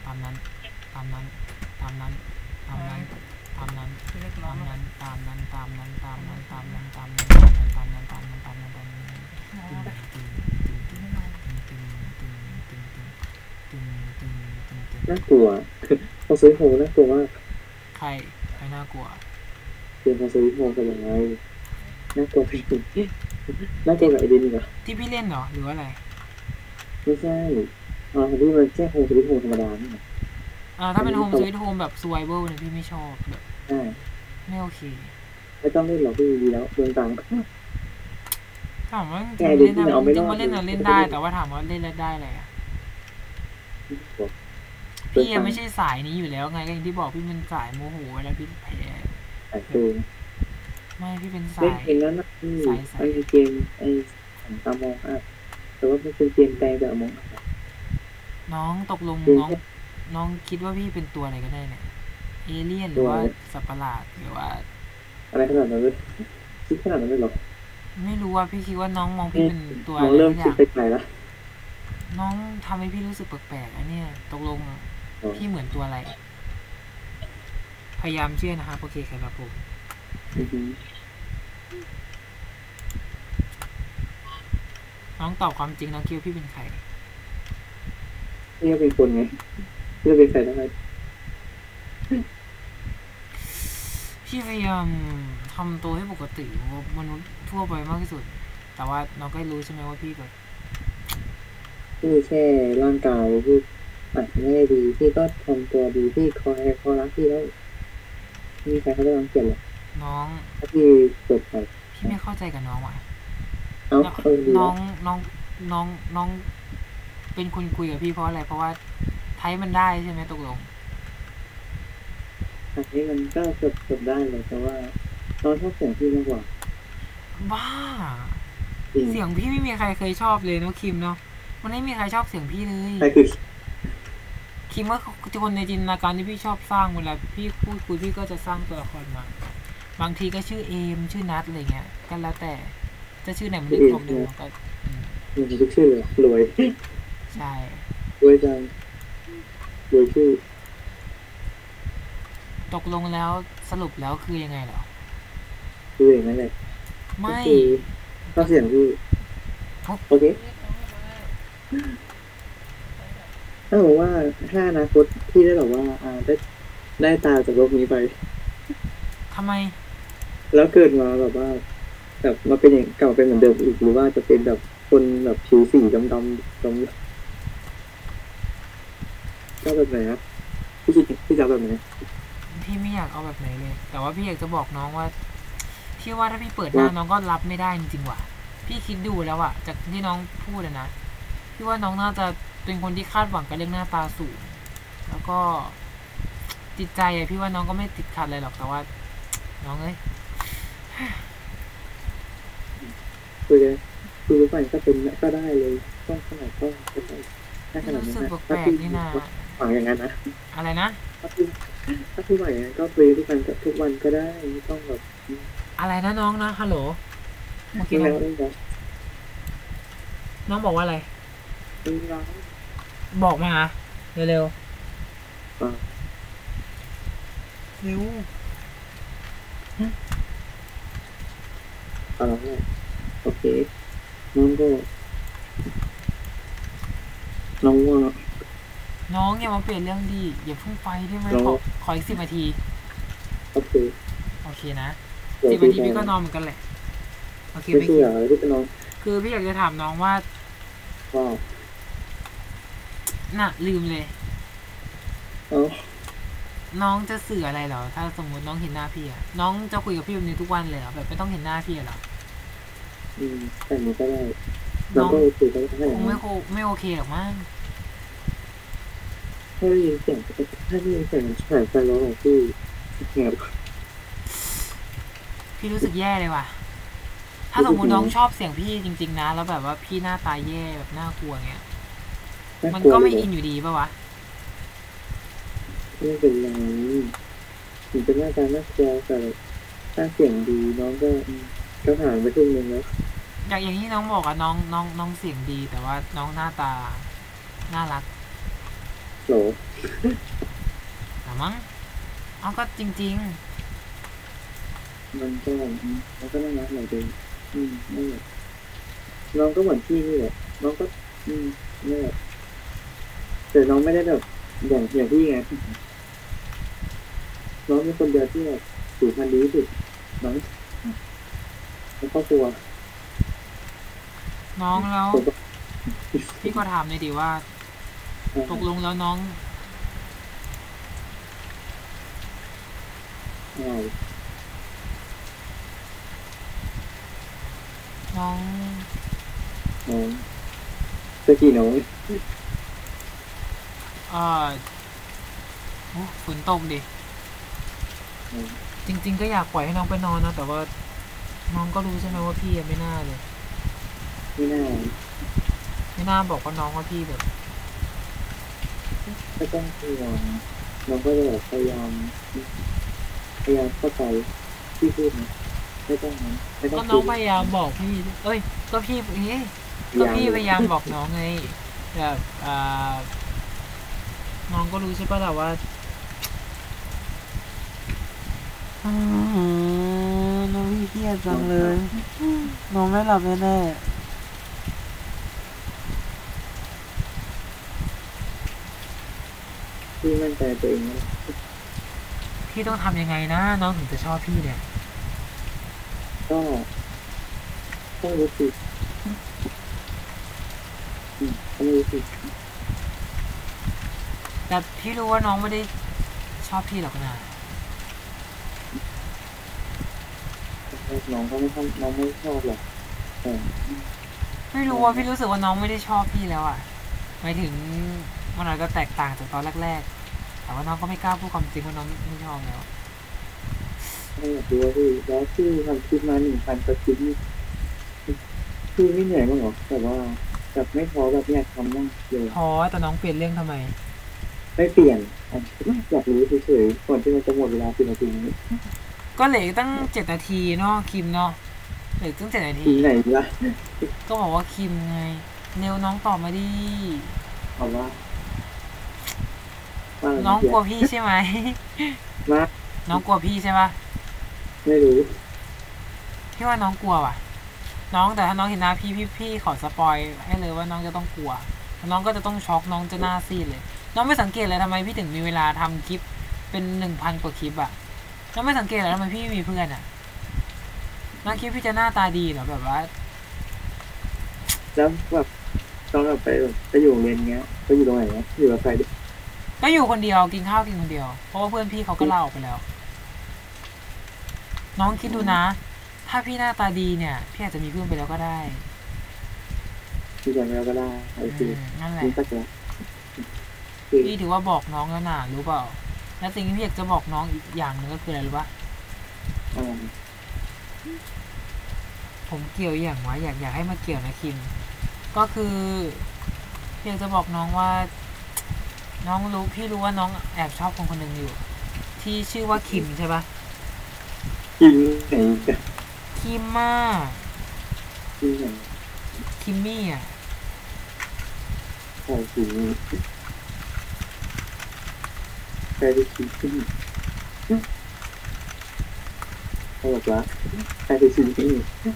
น่ากลัวพอซื้อโฮน่ากลัวมากใครน่ากลัวเกมพอซื้อโฮเป็นยังไงน่ากลัวไปจริงน่ากลัวกับไอเดนเหรอที่พี่เล่นเหรอหรือว่าอะไรไม่ใช่ที่มันแค่โฮซื้อโฮธรรมดานี่ถ้าเป็นโฮมสวีทโฮมแบบ survival เนี่ยพี่ไม่ชอบแบบไม่โอเคไม่ต้องเล่นหรอกพี่ดีแล้วเดินตังถามว่าจริงๆเล่นเล่นได้แต่ว่าถามว่าเล่นได้อะไรอ่ะพี่ยังไม่ใช่สายนี้อยู่แล้วไงก็อย่างที่บอกพี่เป็นสายโมโหแล้วพี่แพ้ไม่พี่เป็นสายเองนั้นไอเกมไอของตามองแต่ว่ามันเป็นเกมแปลแบบมองน้องตกลงน้องคิดว่าพี่เป็นตัวอะไรก็ได้เนี่ยเอเลี่ยนหรือว่าสัตว์ประหลาดหรือว่าอะไรขนาดนั้นเลยคิดขนาดนั้นเลยหรอไม่รู้ว่าพี่คิดว่าน้องมองพี่เป็นตัวอะไรเริ่มคิดไปไกลแล้วน้องทำให้พี่รู้สึกแปลกๆอันนี้ตกลงพี่เหมือนตัวอะไรพยายามเชื่อนะครับโอเคครับผมน้องตอบความจริงน้องคิดว่าพี่เป็นใครนี่ก็เป็นคนไงพี่จะเป็นใครได้พี่พยายามทำตัวให้ปกติมนุษย์ทั่วไปมากที่สุดแต่ว่าน้องก็รู้ใช่ไหมว่าพี่แบบพี่แค่ร่างกายพี่อาจจะไม่ได้ดีพี่ก็ทำตัวดีพี่คอยรักพี่แล้วมีใครเขาจะรังเกียจหรอน้องถ้าพี่เปิดใจพี่ไม่เข้าใจกับน้องว่ะน้องเป็นคนคุยกับพี่เพราะอะไรเพราะว่าไทยมันได้ใช่ไหมตกลงไทยมันก็จบได้เลยแต่ว่าตอนชอบเสียงพี่มากกว่าบ้าเสียงพี่ไม่มีใครเคยชอบเลยเนาะคิมเนาะมันไม่มีใครชอบเสียงพี่เลยคิมว่าคนในจินตนาการที่พี่ชอบสร้างเวลาพี่พูดคุยพี่ก็จะสร้างตัวละครมาบางทีก็ชื่อเอมชื่อนัทอะไรเงี้ยก็แล้วแต่จะชื่อไหนมันเรียกของเดิมก็มันทุกชื่อเลยรวยใช่รวยจังรวยชื่อตกลงแล้วสรุปแล้วคือยังไงเหรอรวยอย่างนั้นแหละไม่คือก็เสียงพี่โอเคถ้าบอกว่าถ้าอนาคตพี่ได้แบบว่าได้ตายจากโลกนี้ไปทำไมแล้วเกิดมาแบบว่าแบบมาเป็นอย่างเก่าเป็นเหมือนเดิมอีกหรือว่าจะเป็นแบบคนแบบผิวสีดำก็แบบไหนครับพี่จะแบบไหนพี่ไม่อยากเอาแบบไหนเลย แต่ว่าพี่อยากจะบอกน้องว่าพี่ว่าถ้าพี่เปิดหน้าน้องก็รับไม่ได้จริงๆว่ะ พี่คิดดูแล้วอะจากที่น้องพูดนะพี่ว่าน้องน่าจะเป็นคนที่คาดหวังกับเรื่องหน้าตาสูง แล้วก็จิตใจอะพี่ว่าน้องก็ไม่ติดขัดอะไรหรอกแต่ว่า น้องเอ้ยคือไปก็เป็นก็ได้เลยต้องขนาดต้องได้ขนาดรู้นั้นสึกนะแปลกๆนี่นาหวังอย่างนั้นนะอะไรนะถ้าพี่ไหวก็เฟรทุกวันกับทุกวันก็ได้ไม่ต้องแบบอะไรนะน้องนะฮัลโหลโอเคไม่นะต้องแบบน้องบอกว่าอะไรไม่ร้องบอกมาเร็วเร็วอะไรโอเคน้องก็น้องว่าน้องอย่ามาเปลี่ยนเรื่องดีอย่าเพิ่งไปได้ไหมน้องขออีก10 นาทีโอเคโอเคนะ10 นาทีพี่ก็นอนเหมือนกันแหละโอเคไม่ไม่เชื่ออะไรที่เป็นน้องคือพี่อยากจะถามน้องว่าว่าน่ะลืมเลยเอ้าน้องจะสื่ออะไรเหรอถ้าสมมติน้องเห็นหน้าพี่อะน้องจะคุยกับพี่แบบนี้ทุกวันเลยเหรอแบบไม่ต้องเห็นหน้าพี่เหรอแต่หนูก็ได้น้องก็โอเคก็ได้คงไม่โอเคหรอกมั้งถ้าได้ยินเสียงฉายไฟร้องของพี่เงียบพี่รู้สึกแย่เลยว่ะถ้าสมมติน้องชอบเสียงพี่จริงๆนะแล้วแบบว่าพี่หน้าตาแย่แบบน่ากลัวเงี้ยมันก็ไม่อินอยู่ดีป่ะวะไม่เป็นไรถึงจะหน้าตาน่ากลัวแต่ถ้าเสียงดีน้องก็ผ่านไปครึ่งนึงแล้วอย่างที่น้องบอกอะน้องเสียงดีแต่ว่าน้องหน้าตาน่ารักโหลแต่มั้งเอาก็จริงมันก็น่ารักหน่อยเองนี่แหละน้องก็เหมือนพี่นี่แหละน้องก็นี่แหละแต่น้องไม่ได้แบบอย่างพี่ไงน้องเป็นคนเดียวที่แบบสูงพันธุ์ดีที่สุดน้องในครอบครัวๆน้องแล้วพี่ก็ถามเลยดิว่าตกลงแล้วน้อง น้องจะกี่น้องโอ้ฝนตกดิจริงๆก็อยากปล่อยให้น้องไปนอนนะแต่ว่าน้องก็รู้ใช่ไหมว่าพี่ไม่น่าเลยไม่น่าบอกว่าน้องว่าพี่แบบไม่ต้องพยายามน้องก็จะแบบพยายามเข้าใจพี่พูดนะไม่ต้องก็น้องพยายามบอกพี่เอ้ยก็พี่ก็พี่พยายามบอกน้องไงแบบน้องก็รู้ใช่ปะล่ะว่าน้องเครียดจังเลยน้องไม่หลับแน่พี่มั่นใจตัวเองนะพี่ต้องทำยังไงนะน้องถึงจะชอบพี่เนี่ยก็ต้องรู้สึกต้องรู้สึกแต่พี่รู้ว่าน้องไม่ได้ชอบพี่หรอกนะน้องก็ไม่ชอบน้องไม่ชอบหรอกไม่รู้ว่าพี่รู้สึกว่าน้องไม่ได้ชอบพี่แล้วอ่ะหมายถึงมันอาจจะแตกต่างจากตอนแรกๆแต่ว่าน้องก็ไม่กล้าพูดความจริงว่าน้องไม่ชอบแล้วไม่อยากรู้ว่าพี่แล้วพี่ทำคลิปมา1,000 กว่าคลิปพี่ไม่เหนื่อยมั้งหรอแต่ว่าแบบไม่ท้อแบบอยากทำบ้างเลยท้อแต่น้องเปลี่ยนเรื่องทำไมไม่เปลี่ยนอยากรู้เฉยๆก่อนที่มันจะหมดเวลา10 นาทีนี้ก็เหลือตั้ง7 นาทีเนาะคิมเนาะหรือตั้ง7 นาทีทีไหนวะก็บอกว่าคิมไงเร็วน้องตอบมาดิเอาว่าน้องกลัวพี่ใช่ไหมมาน้องกลัวพี่ใช่ปะไม่รู้พี่ว่าน้องกลัวว่ะ น้องแต่ถ้าน้องเห็นหน้าพี่ขอสปอยให้เลยว่าน้องจะต้องกลัวน้องก็จะต้องช็อกน้องจะหน้าซีดเลยน้องไม่สังเกตเลยทำไมพี่ถึงมีเวลาทำคลิปเป็น1,000 กว่าคลิปอะน้องไม่สังเกตเลยทำไมพี่ไม่มีเพื่อนอะน้องคิดพี่จะหน้าตาดีเหรอแบบว่าแล้วแบบตอนเราไปอยู่โรงเรียนเงี้ยไปอยู่ตรงไหนเงี้ยอยู่กับใครดิก็อยู่คนเดียวกินข้าวกินคนเดียวเพราะว่าเพื่อนพี่เขาก็เล่าไปแล้ว น้องคิดดูนะ ถ้าพี่หน้าตาดีเนี่ยพี่อาจจะมีเพื่อนไปแล้วก็ได้ที่จะแล้วก็ได้โอเคนั่นแหละนี่ก็จะพี่ถือว่าบอกน้องแล้วนะรู้เปล่าและสิ่งที่พี่อยากจะบอกน้องอีกอย่างหนึ่งก็คืออะไรรู้ปะ ผมเกี่ยวอย่างวะอยากให้มาเกี่ยวนะคิมก็คืออยากจะบอกน้องว่า น้องรู้พี่รู้ว่าน้องแอบชอบคนหนึ่งอยู่ ที่ชื่อว่าคิมใช่ปะกินไหนกันคิมมากินไหนคิมมี่อ่ะใครกินใครไปกินที่เขาบอกว่าใครไปกินที่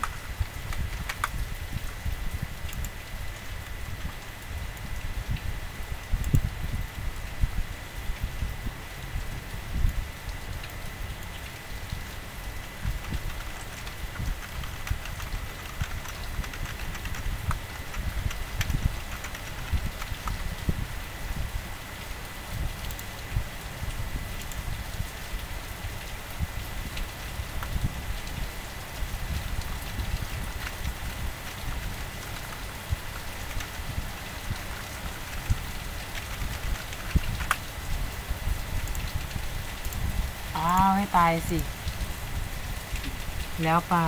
ให้ตายสิแล้วไป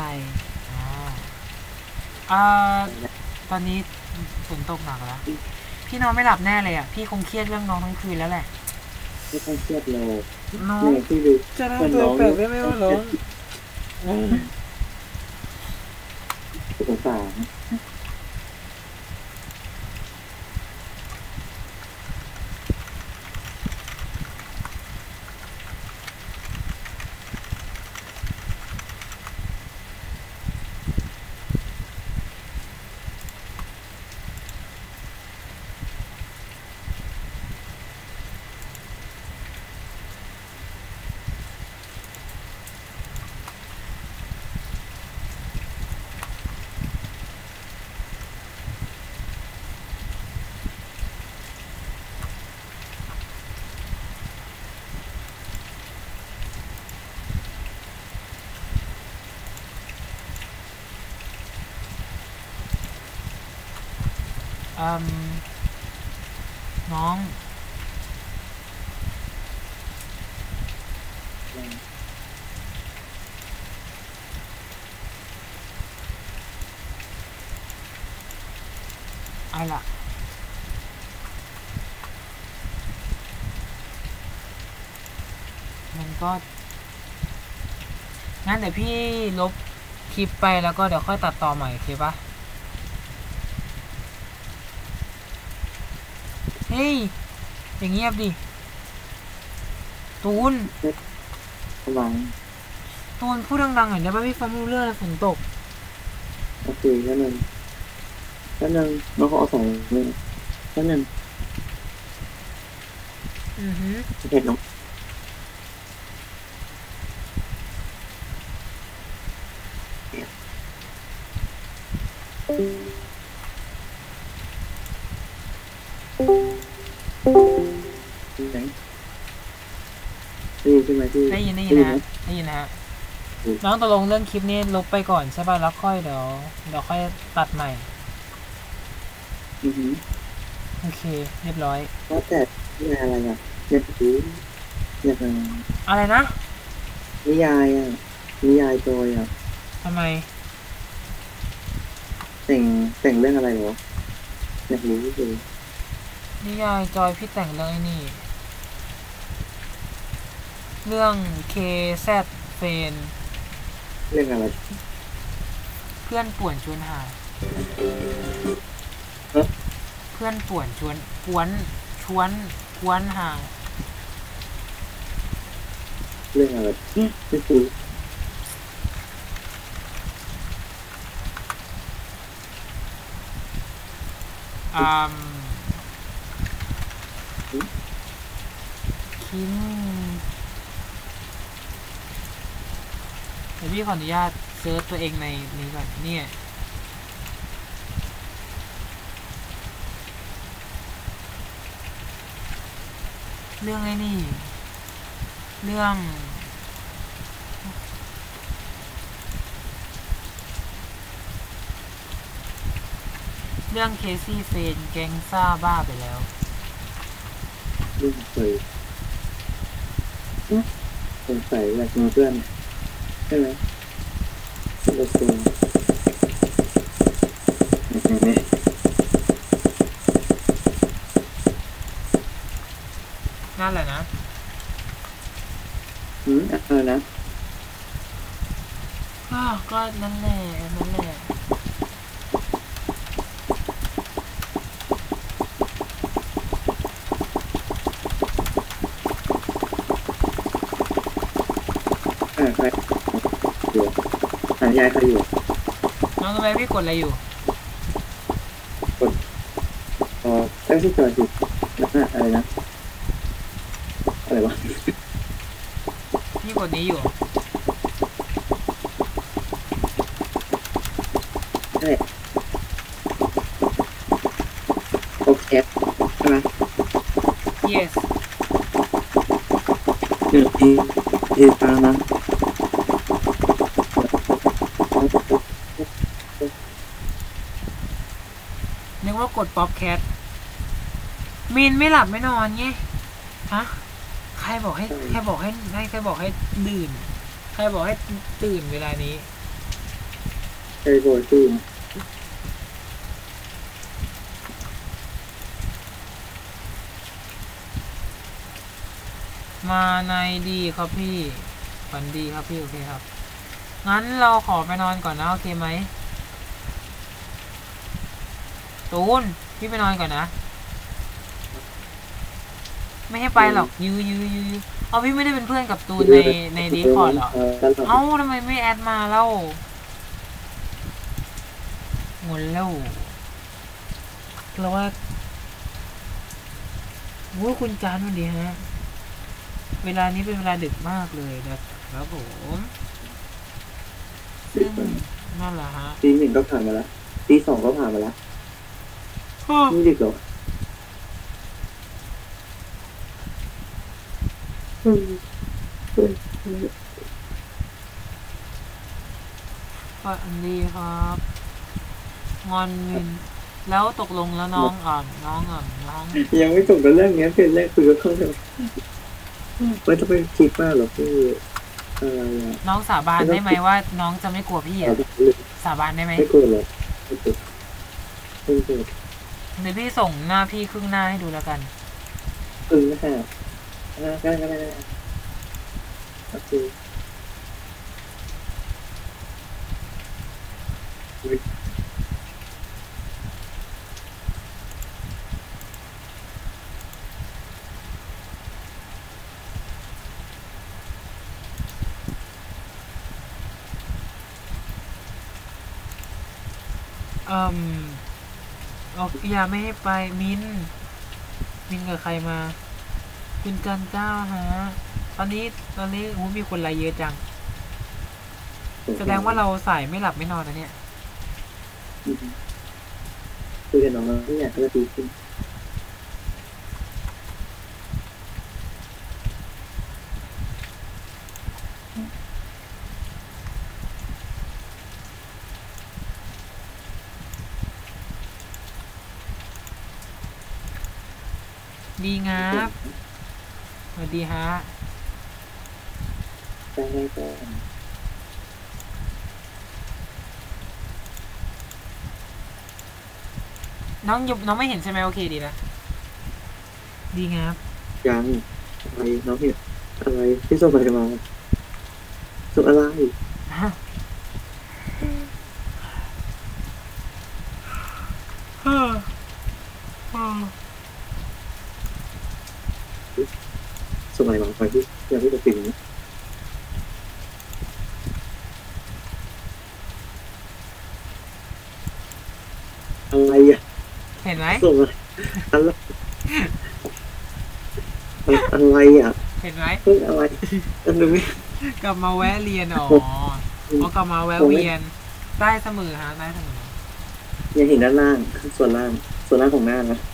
ตอนนี้ฝนตกหนักแล้วพี่นอนไม่หลับแน่เลยอ่ะพี่คงเครียดเรื่องน้องทั้งคืนแล้วแหละไม่ต้องเครียดเลยน้องเนี่ยที่ดูจะทำตัวแปลกได้ไหมวะน้องสงสารน้องเอาล่ะมันก็งั้นเดี๋ยวพี่ลบคลิปไปแล้วก็เดี๋ยวค่อยตัดต่อใหม่โอเคปะเฮ้ยอย่างเงียบดิตูนระวังตูนพูดดังๆหน่อยได้ป่ะพี่ฟังไม่รู้เรื่องเลยฝนตกโอเคแค่นั้นน้องเขาเอาสองเลยแค่นั้น เห็นน้องไหนได้ยินใช่ไหมที่ได้ยินนะฮะน้องตกลงเรื่องคลิปนี้ลบไปก่อนใช่ป่ะแล้วค่อยเดี๋ยวค่อยตัดใหม่โอเคเรียบร้อยว่าแต่นิยายอะไรอ่ะอยากรู้อยากอะไรนะนิยายอ่ะนิยายจอยอ่ะทำไมแต่งเรื่องอะไรเหรออยากรู้เลยนิยายจอยพี่แต่งเรื่องไอ้นี่เรื่อง KZ เฟนเรื่องอะไรพื่อนป่วนชวนหาเพื่อนป่วนชวนกวนหาเรื่องอะไรไม่คือคิมเดี๋ยวพี่ขออนุญาตเซิร์ชตัวเองในนี้ก่อนเนี่ยเรื่องไอ้นี่เรื่องเคซี่เฟนแก๊งซ่าบ้าไปแล้วเรื่องเคยสงสัยอยากมีเพื่อนใช่ไหมสนุกสนนั่นแหละนะอะไรนะก็นั่นแหละใครอยู่หายายใครอยู่น้องทำไมพี่กดอะไรอยู่กดที่จอสิอะไรนะอะไรวะพี่กดนี้อยู่ใช่โอเคใช่ไหม yes ฟังนะนึกว่ากดป๊อปแคทมินไม่หลับไม่นอนไงฮะใครบอกให้ตื่นใครบอกให้ตื่นเวลานี้ใครบอกตื่นมาในดีครับพี่ฝันดีครับพี่โอเคครับงั้นเราขอไปนอนก่อนนะโอเคไหมตูนพี่ไปนอนก่อนนะไม่ให้ไปหรอกยูเอาพี่ไม่ได้เป็นเพื่อนกับตูนในดีคอร์ดหรอเอ้าทำไมไม่แอดมาเล่างงแล้วเราว่าวู้คุณจานวันดีฮะเวลานี้เป็นเวลาดึกมากเลยนะครับผมซึ่งนั่นแหละฮะตี 1ก็ผ่านมาแล้วตี 2ก็ผ่านมาแล้วนี่ดึกเหรออันดีครับงอนมินแล้วตกลงแล้วน้องยังไม่จบกับเรื่องนี้เป็นแรกคือก็เข้าใจไม่ต้องไปคิดมากหรอกคืออะไรน้องสาบานได้ไหมว่าน้องจะไม่กลัวพี่สาบานได้ไหมไม่กลัวหรอกไม่กลัวเดี๋ยวพี่ส่งหน้าพี่ครึ่งหน้าให้ดูแล้วกันได้โอเคอย่าไม่ให้ไปมินกับใครมาคุณจันเจ้าฮะตอนนี้มีคนไลน์เยอะจังแสดงว่าเราสายไม่หลับไม่นอนนะเนี่ยคุยกับน้องไม่อยากจะดีขึ้นดีงับสวัสดีฮะน้องไม่เห็นใช่ไหมโอเคดีนะดีงับยังอะไรน้องเห็นอะไรที่ส่งไปมาส่งอะไรอะไรอ่ะเห็นไหมส่งอะไรอะไรอ่ะเห็นไหมเฮ้ยอะไรอันนึงไม่กลับมาแวะเรียนอ๋อพอกลับมาแวะเวียนได้เสมอฮะได้เสมอยังเห็นด้านล่างส่วนล่างของหน้านะ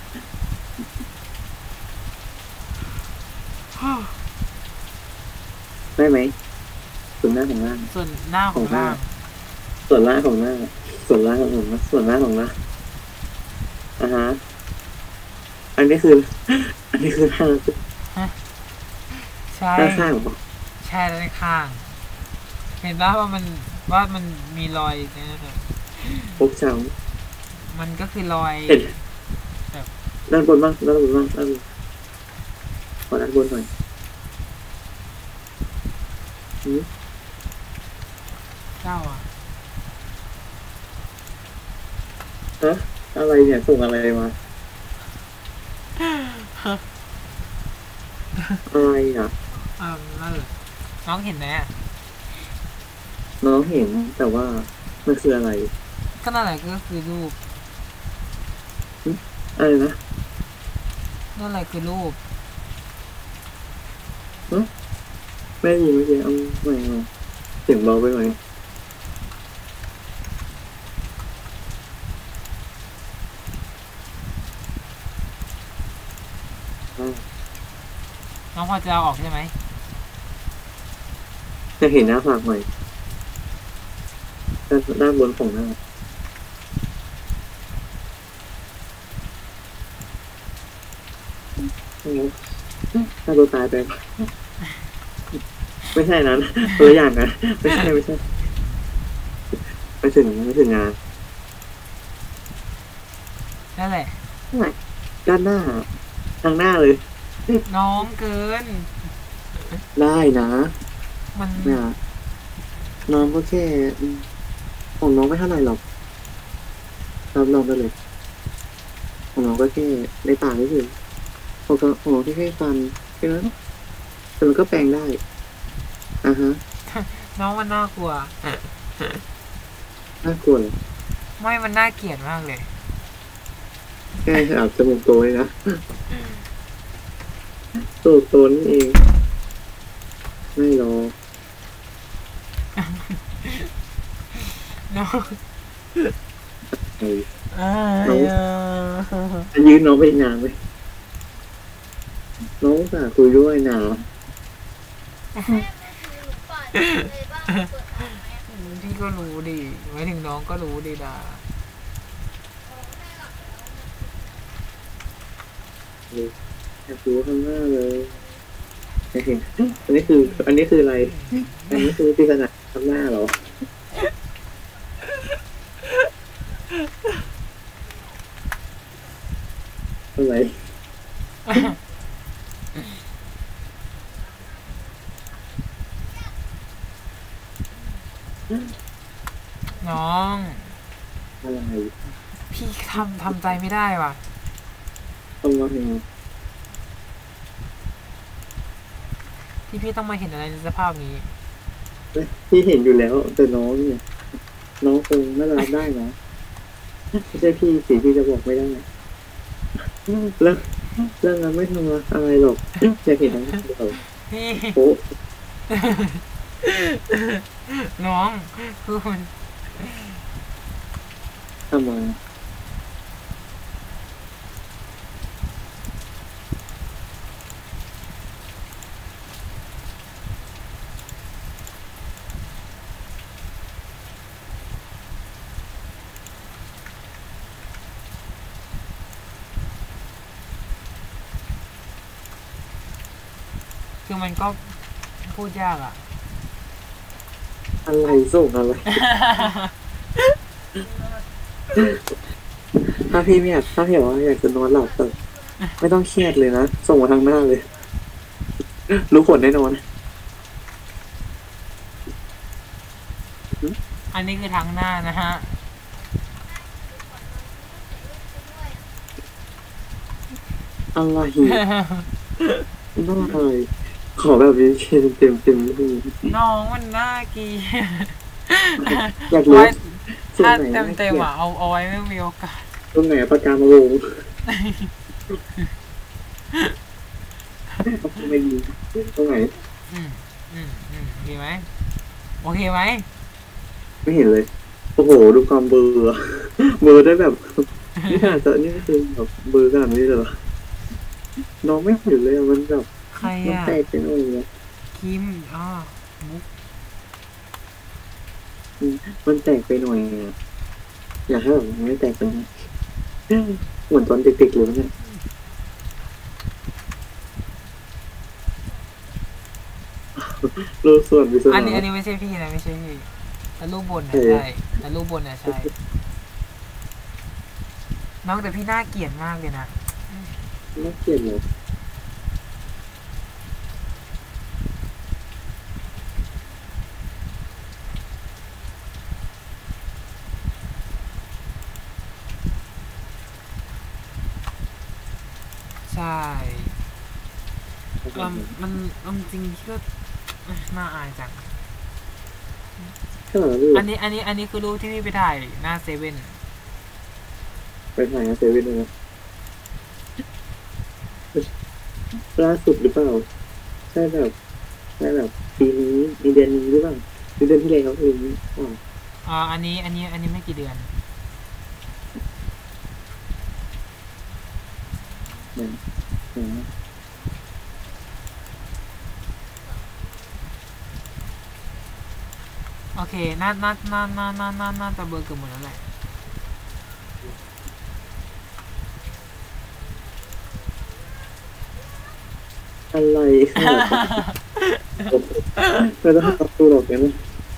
ได้ไหมส่วนหน้าของล่างส่วนหน้าของล่างส่วนล่างของหน้าส่วนล่างของหน้าส่วนล่างของหน้าฮะอันนี้คือข้างใช่ข้างหรอใช่ด้านข้าง เห็นป่ะว่ามันมีรอยเนี่ยนะครับพกช้ำมันก็คือรอยเห็นด้านบนบ้างด้านบนขอด้านบนหน่อยเจ้าอ่ะฮะอะไรเนี่ยส่งอะไรมาอะไรอ่ะนั่นแหละน้องเห็นไหมอ่ะน้องเห็นแต่ว่ามันคืออะไรก็นั่นแหละก็คือรูปอะไรนะนั่นแหละคือรูปไม่ยินไม่ยินเอาใหม่มาเสียงเบาไปหน่อยน้องพอจะเอาออกใช่ไหมจะเห็นหน้าผากหน่อยด้านบนของหน้าถ้าตัวตายไปไม่ใช่นั้นตัวอย่างนะไม่ใช่ไม่ถึงงานนั่นแหละด้านหน้าทางหน้าเลยน้องเกินได้นะมันเนี่ยน้องก็แค่ของน้องไม่เท่าไหร่หรอกรับรองได้เลยของน้องก็แค่ในปากนี่คือของน้องแค่ฟันแค่นั้นแต่มันก็แปลงได้ฮะน้องมันน่ากลัวน่ากลัวเลยไม่มันน่าเกลียดมากเลยแค่อาบจมูกโตเลยนะโตนี่เองไม่หรอกน้องไอ้น้องจะยืนน้องไปนานไหมน้องสาคุยด้วยนะพี่ก็รู้ดิหมายถึงน้องก็รู้ดิดาอยากรู้ข้างหน้าเลยอยากเห็นอันนี้คืออะไร อันนี้คือปริศนาข้างหน้าเหรออะไรน้องอะไรพี่ทำใจไม่ได้ว่ะต้องมาเห็นที่พี่ต้องมาเห็นอะไรในสภาพนี้พี่เห็นอยู่แล้วแต่น้องเนี่ยน้องคงน่ารักได้นะไม่ใช่พี่สิพี่จะบอกไม่ได้แล้วเรื่องนั้นไม่ทำอะไรหรอกอยากเห็นทั้งเดียวพี่โอ้น้องคือมันทำไมคือมันก็พูดยากอ่ะอะไรส่งอะไร ถ้าพี่ไม่อยากถ้าพี่บอกว่าอยากจะนอนหลับแต่ไม่ต้องเครียดเลยนะส่งมาทางหน้าเลย รู้ผลแน่นอนอันนี้คือทางหน้านะฮะอะไรน่าอะไรขอแบบนี้เต็มเลยน้องมันน่าเกลียดอยากรู้ไว้ส่วนถ้าไหนน่าเกลีเต็ยมดๆอ่ะเอาไว้ไม่มีโอกาสตรงไหนปากกามาวงเขาไม่ดีตรงไหนดีไหมโอเคไหมไม่เห็นเลยโอ้โหดูความเบลอเบลอได้แบบนี่อาจจะนี่คือแบบเบลอขนาดนี้เลยเหรอน้องไม่เห็นเลยมันแบบใครมันอ่ะแตกไปหน่อยเลยคิมมุกมันแตกไปหน่อยอะอยากให้แบบมันไม่แตกไปนะเหมือนตอนเด็กๆเลยเนี่ยรูปส่วนวิศวะอันนี้ไม่ใช่พี่นะไม่ใช่พี่แต่รูปบนน่ะใช่แต่รูปบนน่ะใช่น้องแต่พี่น่าเกลียดมากเลยนะน่าเกลียดเลยใช่มันจริงพี่ก็น่าอายจังขนาดนั้นเลยอันนี้คือรูปที่พี่ไปถ่ายหน้าเซเว่นไปถ่ายงานเซเว่นเลยนะล่าสุดหรือเปล่าใช่แบบปีนี้มีเดือนนี้หรือเปล่ามีเดือนที่แล้วเองอันนี้ไม่กี่เดือน โอเคน่าจะเบอร์เกือบหมดแล้วแหละอะไรค่ะไม่ต้องตัดตัวหรอกเนี่ย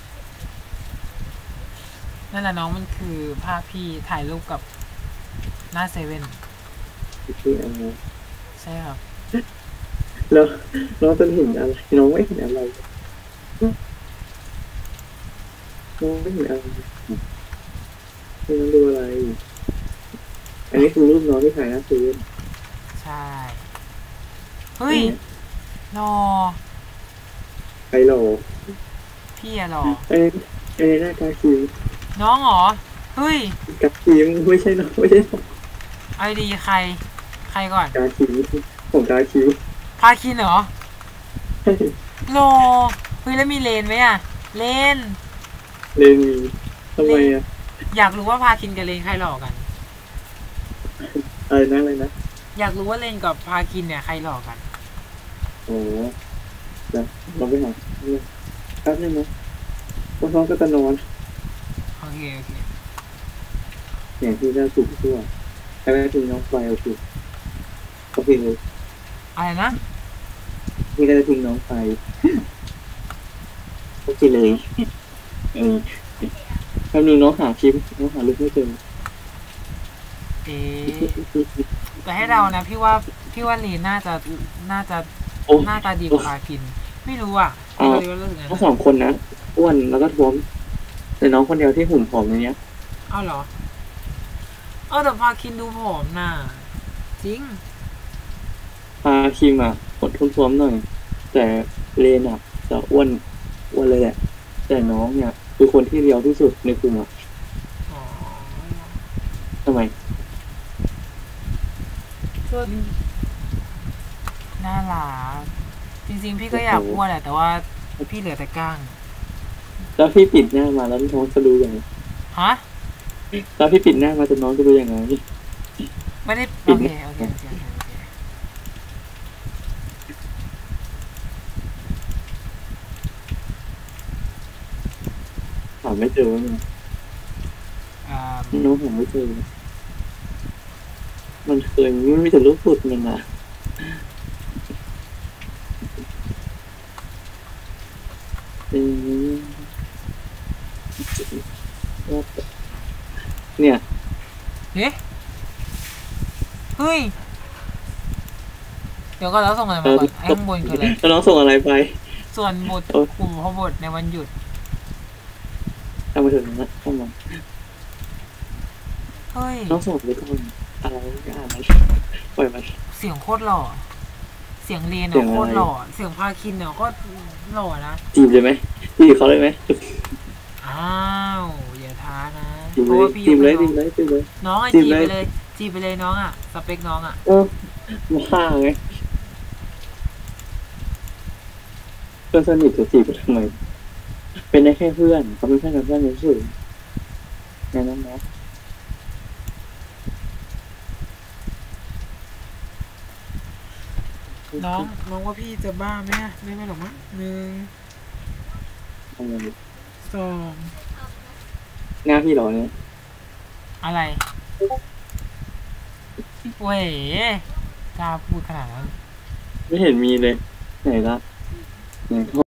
นั่นแหละน้องมันคือภาพพี่ถ่ายรูปกับหน้าเซเว่นพี่อะไรใช่ครับแล้วน้องจะเห็นอะไรน้องไม่เห็นอะไรน้องไม่เห็นอะไรน้องดูอะไร อันนี้คือรูปน้องที่ถ่ายหน้าเซเว่นใช่เฮ้ยรอใครหล่อพี่อะรอไอ้หน้ากาคิวน้องเหรอเฮ้ยกาคิวไม่ใช่น้องไม่ใช่น้องไอดีใครก่อนกาคิวผมกาคิวพาคินเหรอรอเฮ้ยแล้วมีเลนไหมอะเลนเลนมีทำไมอ่ะอยากรู้ว่าพาคินกับเลนใครหล่อกันอะไรนะอะไรนะอยากรู้ว่าเลนกับพาคินเนี่ยใครหล่อกันโอ้เดี๋ยวเราไปหาแป๊บนึงนะว่าน้องก็จะนอนโอเคโอเคอย่างที่น่าสุขทั่วใครไม่ทิ้งน้องไปโอเคโอเคเลยอะไรนะนี่ก็จะทิ้งน้องไปโอเคเลยแป๊บนึงน้องหาคลิปน้องหารูปไม่เจอแต่ให้เรานะพี่ว่าลีนน่าจะโอ้หน้าตาดีกว่าพาคิน ไม่รู้อ่ะพี่ก็เลยว่าเรื่องนั้นทั้งสองคนนะอ้วนแล้วก็ท้วมแต่น้องคนเดียวที่หุ่นผอมอย่างเงี้ยเอาเหรอแต่พาคินดูผอมน่ะจริงพาคิมอ่ะขนท้วมๆหน่อย แต่เลนอ่ะจะอ้วนเลยแหละแต่น้องเนี่ยคือคนที่เรียวที่สุดในกลุ่มอ่ะอ๋อทำไมก็น่ารักจริงๆพี่ก็อยากอ้วนแหละแต่ว่าพี่เหลือแต่ก้างแล้วพี่ปิดหน้ามาแล้วน้องจะรู้ยังไงฮะแล้วพี่ปิดหน้ามาจะน้องจะรู้ยังไงไม่ได้โอเคโอเคหาไม่เจอไงน้องหาไม่เจอมันเคยไม่มีแต่รูปสุดมันนะเนี่ยเฮ้ยเดี๋ยวก็แล้วส่งอะไรมาก่อนไอ้ข้างบนคืออะไรแล้วน้องส่งอะไรไปส่วนบทกลุ่มพบทในวันหยุดทำมาถึงนะทำมาเฮ้ยน้องส่งไปก่อนอะไรก็อ่านปล่อยมันเสียงโคตรหล่อเสียงเรียนเสียงอะไรโคตรหล่อเสียงพาคินเนี่ยก็หล่อนะจีบเลยไหมจีบเขาเลยไหมอ้าวอย่าท้านะจีบราะว่าพี่ยจีกบเลให้ยจีบเลยจีบเลยน้องอ่ะจีจีบบ เลยไปเลยจีบไปเลยน้องอ่ะสเปคน้องอ่ะโอ้บ้าไงเพื่อนสนิทจะจีบกันทำไมเป็นได้แค่เพื่อนเขาเป็นเพื่อนกับเพื่อนเฉยๆงั้นนะน้องว่าพี่จะบ้าไหมไม่หรอกมั้ง1 ทำไม 2 หน้าพี่เหรอเนี่ยอะไรเว้ยกล้าพูดขนาดนั้นไม่เห็นมีเลยไหนละไหนโทษ